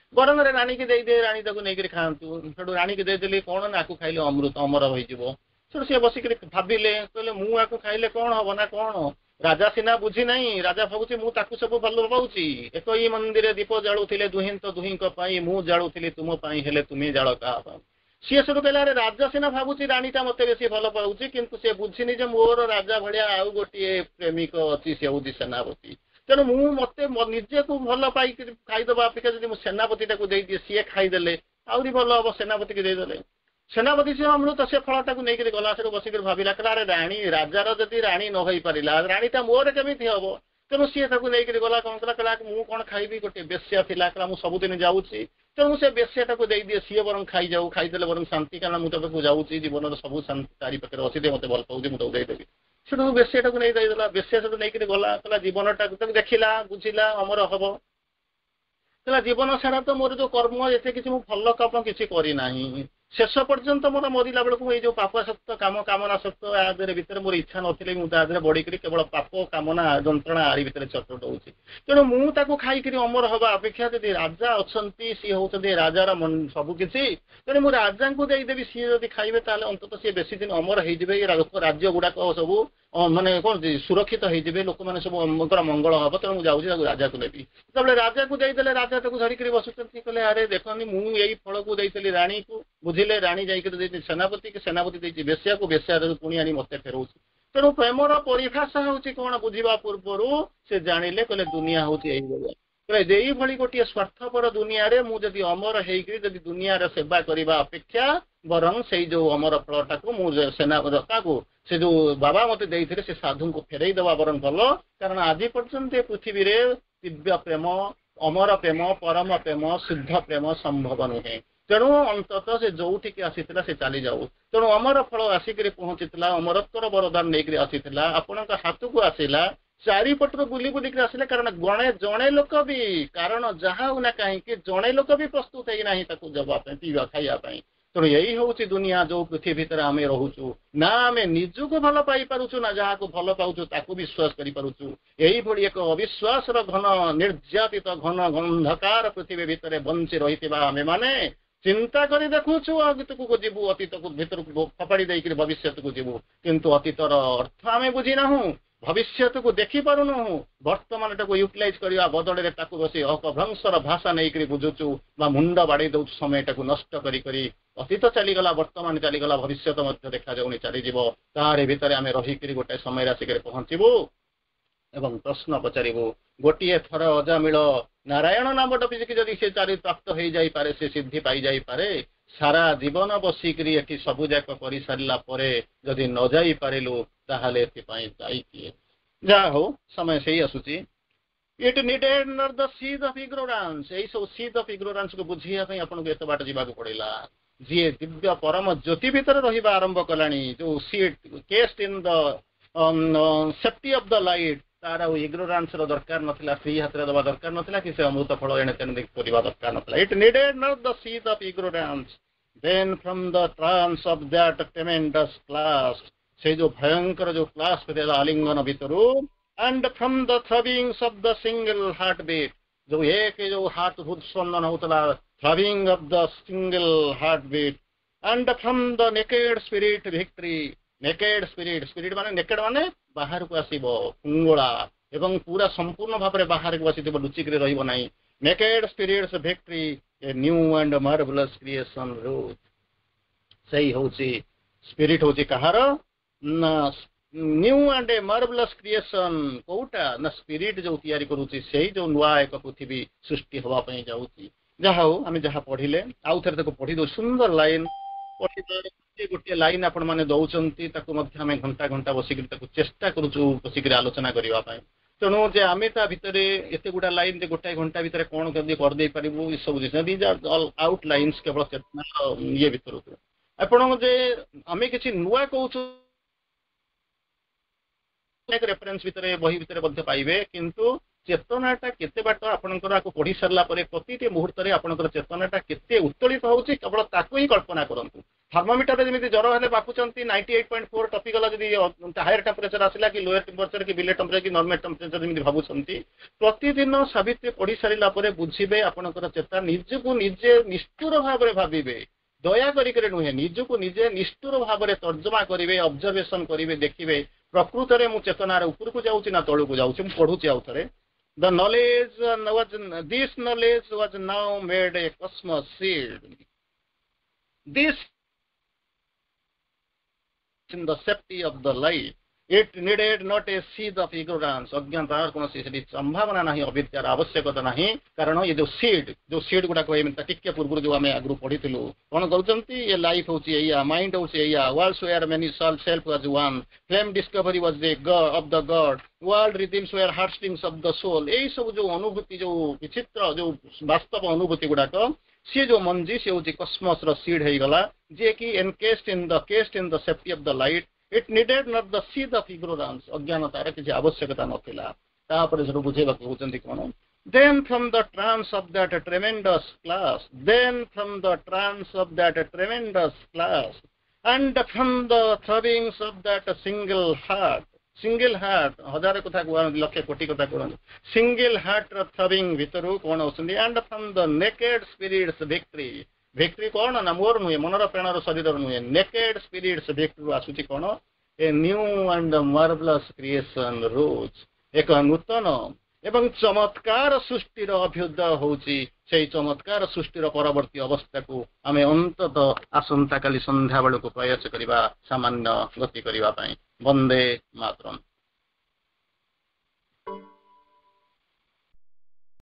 ବରଂ ରାଣୀ କି ଦେଇଦିଏ, ରାଣୀ ତାକୁ ନେଇକରି ଖାଆନ୍ତୁ। ସେଠୁ ରାଣୀ କି ଦେଇଦେଲି, କଣ ନା ଆକୁ ଖାଇଲେ ଅମୃତ ଅମର ହୋଇଯିବ। ସେଠୁ ସିଏ ବସିକରି ଭାବିଲେ, କହିଲେ ମୁଁ ଆକୁ ଖାଇଲେ କଣ ହବ ନା କଣ, ରାଜା ସିନା ବୁଝି ନାହିଁ, ରାଜା ଭାବୁଛି ମୁଁ ତାକୁ ସବୁ ଭଲ ପାଉଛି। ଏକଇ ମନ୍ଦିରେ ଦୀପ ଜାଳୁଥିଲେ ଦୁହିଁ ତ ଦୁହିଁଙ୍କ ପାଇଁ, ମୁଁ ଜାଳୁଥିଲି ତୁମ ପାଇଁ, ହେଲେ ତୁମେ ଜାଳ କାହା ପାଇଁ। ସିଏ ସେଠୁ କହିଲା, ଆରେ ରାଜା ସିନା ଭାବୁଛି ରାଣୀଟା ମତେ ବେଶୀ ଭଲ ପାଉଛି, କିନ୍ତୁ ସେ ବୁଝିନି ଯେ ମୋର ରାଜା ଭଳିଆ ଆଉ ଗୋଟିଏ ପ୍ରେମିକ ଅଛି, ସେ ହଉଛି ସେନାପତି। ତେଣୁ ମୁଁ ମତେ ନିଜକୁ ଭଲ ପାଇକି ଖାଇଦବା ଅପେକ୍ଷା ଯଦି ମୁଁ ସେନାପତିଟାକୁ ଦେଇଦିଏ, ସିଏ ଖାଇଦେଲେ ଆହୁରି ଭଲ ହବ, ସେନାପତିକି ଦେଇଦେଲେ। ସେନାପତି ସେ ଅମୃତ ସେ ଫଳଟାକୁ ନେଇକରି ଗଲା। ସେଠୁ ବସିକରି ଭାବିଲା, କହିଲା ଆରେ ରାଣୀ, ରାଜାର ଯଦି ରାଣୀ ନ ହେଇପାରିଲା, ରାଣୀଟା ମୋର କେମିତି ହବ। ତେଣୁ ସିଏ ତାକୁ ନେଇକରି ଗଲା, କଣ କଲା, କହିଲା ମୁଁ କଣ ଖାଇବି, ଗୋଟେ ବେଶ୍ୟା ଥିଲା, କହିଲା ମୁଁ ସବୁଦିନ ଯାଉଛି, ତେଣୁ ସେ ବେଶ୍ୟାଟାକୁ ଦେଇଦିଏ, ସିଏ ବରଂ ଖାଇଯାଉ, ଖାଇଦେଲେ ବରଂ ଶାନ୍ତି, କାରଣ ମୁଁ ତାକୁ ଯାଉଛି, ଜୀବନର ସବୁ ଶାନ୍ତି ତାରି ପାଖରେ ଅଛି, ମତେ ଭଲ ପାଉଛି, ମୁଁ ତାକୁ ଦେଇଦେବି। ସେଠୁ ବେଶ୍ୟାଟାକୁ ନେଇ ଦେଇଦେଲା। ବେଶ୍ୟା ସେଠୁ ନେଇକରି ଗଲା, କହିଲା ଜୀବନଟାକୁ ତାକୁ ଦେଖିଲା, ବୁଝିଲା ଅମର ହବ। କହିଲା ଜୀବନ ସାରା ତ ମୋର ଯୋଉ କର୍ମ, ଏତେ କିଛି ମୁଁ ଭଲ କାମ କିଛି କରିନାହିଁ, ଶେଷ ପର୍ଯ୍ୟନ୍ତ ମୋର ମରିଲା ବେଳକୁ ଏଇ ଯୋଉ ପାପାସକ୍ତ କାମ କାମନା ସକ୍ତ ଆ ଦେହରେ ଭିତରେ ମୋର ଇଚ୍ଛା ନଥିଲେ ମୁଁ ତା ଦେହରେ ବଢିକରି କେବଳ ପାପ କାମନା ଯନ୍ତ୍ରଣା ଆରି ଭିତରେ ଚଟଟ ହଉଛି। ତେଣୁ ମୁଁ ତାକୁ ଖାଇକରି ଅମର ହବା ଅପେକ୍ଷା ଯଦି ରାଜା ଅଛନ୍ତି, ସିଏ ହଉଛନ୍ତି ରାଜାର ସବୁ କିଛି, ତେଣୁ ମୁଁ ରାଜାଙ୍କୁ ଦେଇଦେବି, ସିଏ ଯଦି ଖାଇବେ ତାହେଲେ ଅନ୍ତତଃ ସିଏ ବେଶୀ ଦିନ ଅମର ହେଇଯିବେ, ଏ ରାଜ୍ୟ ଗୁଡାକ ସବୁ ମାନେ କଣ ସୁରକ୍ଷିତ ହେଇଯିବେ, ଲୋକମାନେ ସବୁ ମଙ୍ଗଳ ହବ। ତେଣୁ ମୁଁ ଯାଉଛି ତାକୁ ରାଜାକୁ ନେବି। ଯେତେବେଳେ ରାଜାକୁ ଦେଇଦେଲେ, ରାଜା ତାକୁ ଧରିକରି ବସୁଛନ୍ତି, କହିଲେ ଆରେ ଦେଖନି ମୁଁ ଏଇ ଫଳକୁ ଦେଇଥିଲି ରାଣୀକୁ, ବୁଝିଲେ, ରାଣୀ ଯାଇକରି ଦେଇଛି ସେନାପତି, କି ସେନାପତି ଦେଇଛି ବେଶ୍ୟାକୁ, ବେଶ୍ୟା ପୁଣି ଆଣି ମତେ ଫେରଉଛି। ତେଣୁ ପ୍ରେମର ପରିଭାଷା ହଉଛି କଣ, ବୁଝିବା ପୂର୍ବରୁ ସେ ଜାଣିଲେ, କହିଲେ ଦୁନିଆ ହଉଛି ଏଇଭଳିଆ। କହିଲେ ଏଇଭଳି ଗୋଟିଏ ସ୍ୱାର୍ଥପର ଦୁନିଆରେ ମୁଁ ଯଦି ଅମର ହେଇକରି ଯଦି ଦୁନିଆର ସେବା କରିବା ଅପେକ୍ଷା ବରଂ ସେଇ ଯୋଉ ଅମର ଫଳଟାକୁ ମୁଁ ସେନାପତିକୁ, ସେ ଯୋଉ ବାବା ମତେ ଦେଇଥିଲେ ସେ ସାଧୁଙ୍କୁ ଫେରେଇ ଦେବା ବରଂ ଭଲ। କାରଣ ଆଜି ପର୍ଯ୍ୟନ୍ତ ଏ ପୃଥିବୀରେ ଦିବ୍ୟ ପ୍ରେମ, ଅମର ପ୍ରେମ, ପରମ ପ୍ରେମ, ଶୁଦ୍ଧ ପ୍ରେମ ସମ୍ଭବ ନୁହେଁ। ତେଣୁ ଅନ୍ତତଃ ସେ ଯୋଉଠିକି ଆସିଥିଲା ସେ ଚାଲିଯାଉ। ତେଣୁ ଅମର ଫଳ ଆସିକରି ପହଞ୍ଚିଥିଲା, ଅମରତ୍ୱର ବରଦାନ ନେଇକରି ଆସିଥିଲା, ଆପଣଙ୍କ ହାତକୁ ଆସିଲା, ଚାରିପଟରୁ ବୁଲି ବୁଲିକରି ଆସିଲେ। କାରଣ ଜଣେ ଜଣେ ଲୋକ ବି, କାରଣ ଯାହା ହଉ ନା କାହିଁକି ଜଣେ ଲୋକ ବି ପ୍ରସ୍ତୁତ ହେଇନାହିଁ ତାକୁ ଦେବା ପାଇଁ, ପିଇବା ଖାଇବା ପାଇଁ। ତେଣୁ ଏଇ ହଉଛି ଦୁନିଆ ଯୋଉ ପୃଥିବୀ ଭିତରେ ଆମେ ରହୁଛୁ। ନା ଆମେ ନିଜକୁ ଭଲ ପାଇପାରୁଛୁ, ନା ଯାହାକୁ ଭଲ ପାଉଛୁ ତାକୁ ବିଶ୍ୱାସ କରିପାରୁଛୁ। ଏଇଭଳି ଏକ ଅବିଶ୍ୱାସର ଘନ ନିର୍ଯାତିତ ଘନ ଅନ୍ଧକାର ପୃଥିବୀ ଭିତରେ ବଞ୍ଚି ରହିଥିବା ଆମେମାନେ ଚିନ୍ତା କରି ଦେଖୁଛୁ ଅତୀତକୁ ଯିବୁ, ଅତୀତକୁ ଭିତରକୁ ଫପାଡ଼ି ଦେଇକରି ଭବିଷ୍ୟତକୁ ଯିବୁ, କିନ୍ତୁ ଅତୀତର ଅର୍ଥ ଆମେ ବୁଝିନାହୁଁ, ଭବିଷ୍ୟତକୁ ଦେଖିପାରୁନାହୁଁ। ବର୍ତ୍ତମାନଟାକୁ ୟୁଟିଲାଇଜ କରିବା ବଦଳରେ ତାକୁ ବସି ଅପଭ୍ରଂଶର ଭାଷା ନେଇକରି ବୁଝୁଛୁ, ବା ମୁଣ୍ଡ ବାଡେଇ ଦଉଛୁ ସମୟଟାକୁ ନଷ୍ଟ କରି କରି। ଅତୀତ ଚାଲିଗଲା, ବର୍ତ୍ତମାନ ଚାଲିଗଲା, ଭବିଷ୍ୟତ ମଧ୍ୟ ଦେଖାଯାଉନି, ଚାଲିଯିବ। ତାରି ଭିତରେ ଆମେ ରହିକରି ଗୋଟେ ସମୟରେ ଆସିକରି ପହଞ୍ଚିବୁ ଏବଂ ପ୍ରଶ୍ନ ପଚାରିବୁ, ଗୋଟିଏ ଥର ଅଜାମିଳ ନାରାୟଣ ନାମ ଟପିକି ଯଦି ସେ ଚାରି ପ୍ରାପ୍ତ ହେଇଯାଇପାରେ, ସେ ସିଦ୍ଧି ପାଇଯାଇପାରେ, ସାରା ଜୀବନ ବସିକରି ଏଠି ସବୁ ଯାକ କରିସାରିଲା ପରେ ଯଦି ନ ଯାଇପାରିଲୁ ତାହେଲେ ଏଥିପାଇଁ ଦାୟୀ କିଏ? ଯାହା ହଉ, ସମୟ ସେଇ ଆସୁଛି। It needed not the seed of ignorance. ଏଇ ସବୁ ସିଡ୍ ଅଫ୍ ଇଗ୍ନୋରାନ୍ସକୁ ବୁଝିବା ପାଇଁ ଆପଣଙ୍କୁ ଏତେ ବାଟ ଯିବାକୁ ପଡିଲା। ଯିଏ ଦିବ୍ୟ ପରମ ଜ୍ୟୋତି ଭିତରେ ରହିବା ଆରମ୍ଭ କଲାଣି, ଯୋଉ seed cased in the safety of the light, ତାର ଆଉ ଇଗ୍ନୋରାନ୍ସର ଦରକାର ନଥିଲା, ଫ୍ରି ହାତରେ ଦେବା ଦରକାର ନଥିଲା, କି ସେ ଅମୃତ ଫଳ ଏଣେ ତେଣେ କରିବା ଦରକାର ନଥିଲା। It needed not the seed of ignorance, then from the trance of that tremendous clasp, ସେଇ ଯୋଉ ଭୟଙ୍କର ଯୋଉ କ୍ଲାସ୍ ଆଲିଙ୍ଗନ ଭିତରୁ, and from the throbbings of the single heartbeat, ଯୋଉ ଏକ ଯୋଉ ହାର୍ଟ ହୃଦସ୍ପନ୍ଦନ ହଉଥିଲା, throbbing of the single heartbeat, and from the naked spirit victory, naked spirit, spirit ମାନେ naked ମାନେ ବାହାରକୁ ଆସିବ, କୁଙ୍ଗଳା ଏବଂ ପୁରା ସମ୍ପୂର୍ଣ୍ଣ ଭାବରେ ବାହାରକୁ ଆସିଥିବ, ଲୁଚିକିରି ରହିବ ନାହିଁ। naked spirits victory, a new and marvelous creation rose। ସେଇ ହଉଛି ସ୍ପିରିଟ, ହଉଛି କାହାର ନା new and a marvellous creation. କୋଉଟା ନା ସ୍ପିରିଟ ଯୋଉ ତିଆରି କରୁଛି, ସେଇ ଯୋଉ ନୂଆ ଏକ ପୃଥିବୀ ସୃଷ୍ଟି ହବା ପାଇଁ ଯାଉଛି। ଯାହା ହଉ, ଆମେ ଯାହା ପଢିଲେ ଆଉ ଥରେ ତାକୁ ପଢି ଦଉ, ସୁନ୍ଦର ଲାଇନ ପଢିବାରେ ଗୋଟିଏ ଲାଇନ ଆପଣ ମାନେ ଦଉଛନ୍ତି, ତାକୁ ମଧ୍ୟ ଆମେ ଘଣ୍ଟା ଘଣ୍ଟା ବସିକିରି ତାକୁ ଚେଷ୍ଟା କରୁଛୁ ବସିକିରି ଆଲୋଚନା କରିବା ପାଇଁ। ତେଣୁ ଯେ ଆମେ ତା ଭିତରେ ଏତେ ଗୁଡା ଲାଇନ ଯେ ଗୋଟାଏ ଘଣ୍ଟା ଭିତରେ କଣ କେମିତି କରିଦେଇ ପାରିବୁ, ଏସବୁ ଜିନିଷ these are all outlines, କେବଳ ଇଏ ଭିତରକୁ ଆପଣଙ୍କ ଯେ ଆମେ କିଛି ନୂଆ କହୁଛୁ ରେଫରେନ୍ସ ଭିତରେ, ବହି ଭିତରେ ମଧ୍ୟ ପାଇବେ, କିନ୍ତୁ ଚେତନାଟା କେତେ ବାଟ ଆପଣଙ୍କର ଆକୁ ପଢି ସାରିଲା ପରେ ପ୍ରତିଟି ମୁହୂର୍ତ୍ତରେ ଆପଣଙ୍କର ଚେତନାଟା କେତେ ଉତ୍ତୋଳିତ ହଉଛି, କେବଳ ତାକୁ ହିଁ କଳ୍ପନା କରନ୍ତୁ। थर्मोमीटर जमी ज्वर हेल्ले बाकुंट नाइंटी एट पॉइंट फोर टपी गला हायर टेम्परेचर आसला कि लोअर टेम्परेचर कि बिलो टेम्परेचर कि नॉर्मल टेम्परेचर जमी भावुंट प्रतिदिन सावित्री पढ़ी सारा बुझे आपंकर चेता निजको निजे निष्ठुर भाव में भावे दया करिक नुहे निजको निजे निष्ठुर भाव में तर्जमा करेंगे ऑब्जर्वेशन करेंगे देखिए प्रकृत में मु चेतनार ऊपर को जाऊँ ना तलू को जाऊँ पढ़ुची आउ थे the knowledge was this knowledge was now made a cosmos seed this in the safety of the light. It needed not a seed of ignorance. अज्ञानतार कौन सी संभावना नहीं अविद्यार आवश्यकता नहीं कारण ये जो सीड जो सीड गुड़ा कहते टिके पूर्व जो आम आगु पढ़ी कौन कर ये लाइफ हूँ या माइंड हूँ या worlds where many self was one flame discovery was the god of the god world redeems where heartstrings of the soul यही सब जो अनुभूति जो विचित्र जो वास्तव अनुभूति गुड़ाक सी जो मंजी सी हूँ कस्मस सीड हो गला जे कि encased in the cased in the safety of the light it needed not the seed of ignorance अज्ञानतार किसी आवश्यकता नथिला तापर जो बुझेबा कहउचंती कोन then from the trance of that tremendous class then from the trance of that tremendous class and from the throbbings of that single heart single heart हजार कथा लक्ष कोटी कथा कहते single heart throbbing भितर कौन होती and from the naked spirits victory victory कौन ना मोर नुहे मनर प्राणर शरीर नुहे naked spirits victory आसूची कौन a new and marvellous creation रोज एक नूतन एवं चमत्कार सृष्टिर अभ्युदय होची से चमत्कार सृष्टिर परवर्ती अवस्था को आम अंतत आसंता काली संध्या बेलू प्रयास करवा सामान्य गति करने वंदे मातरम।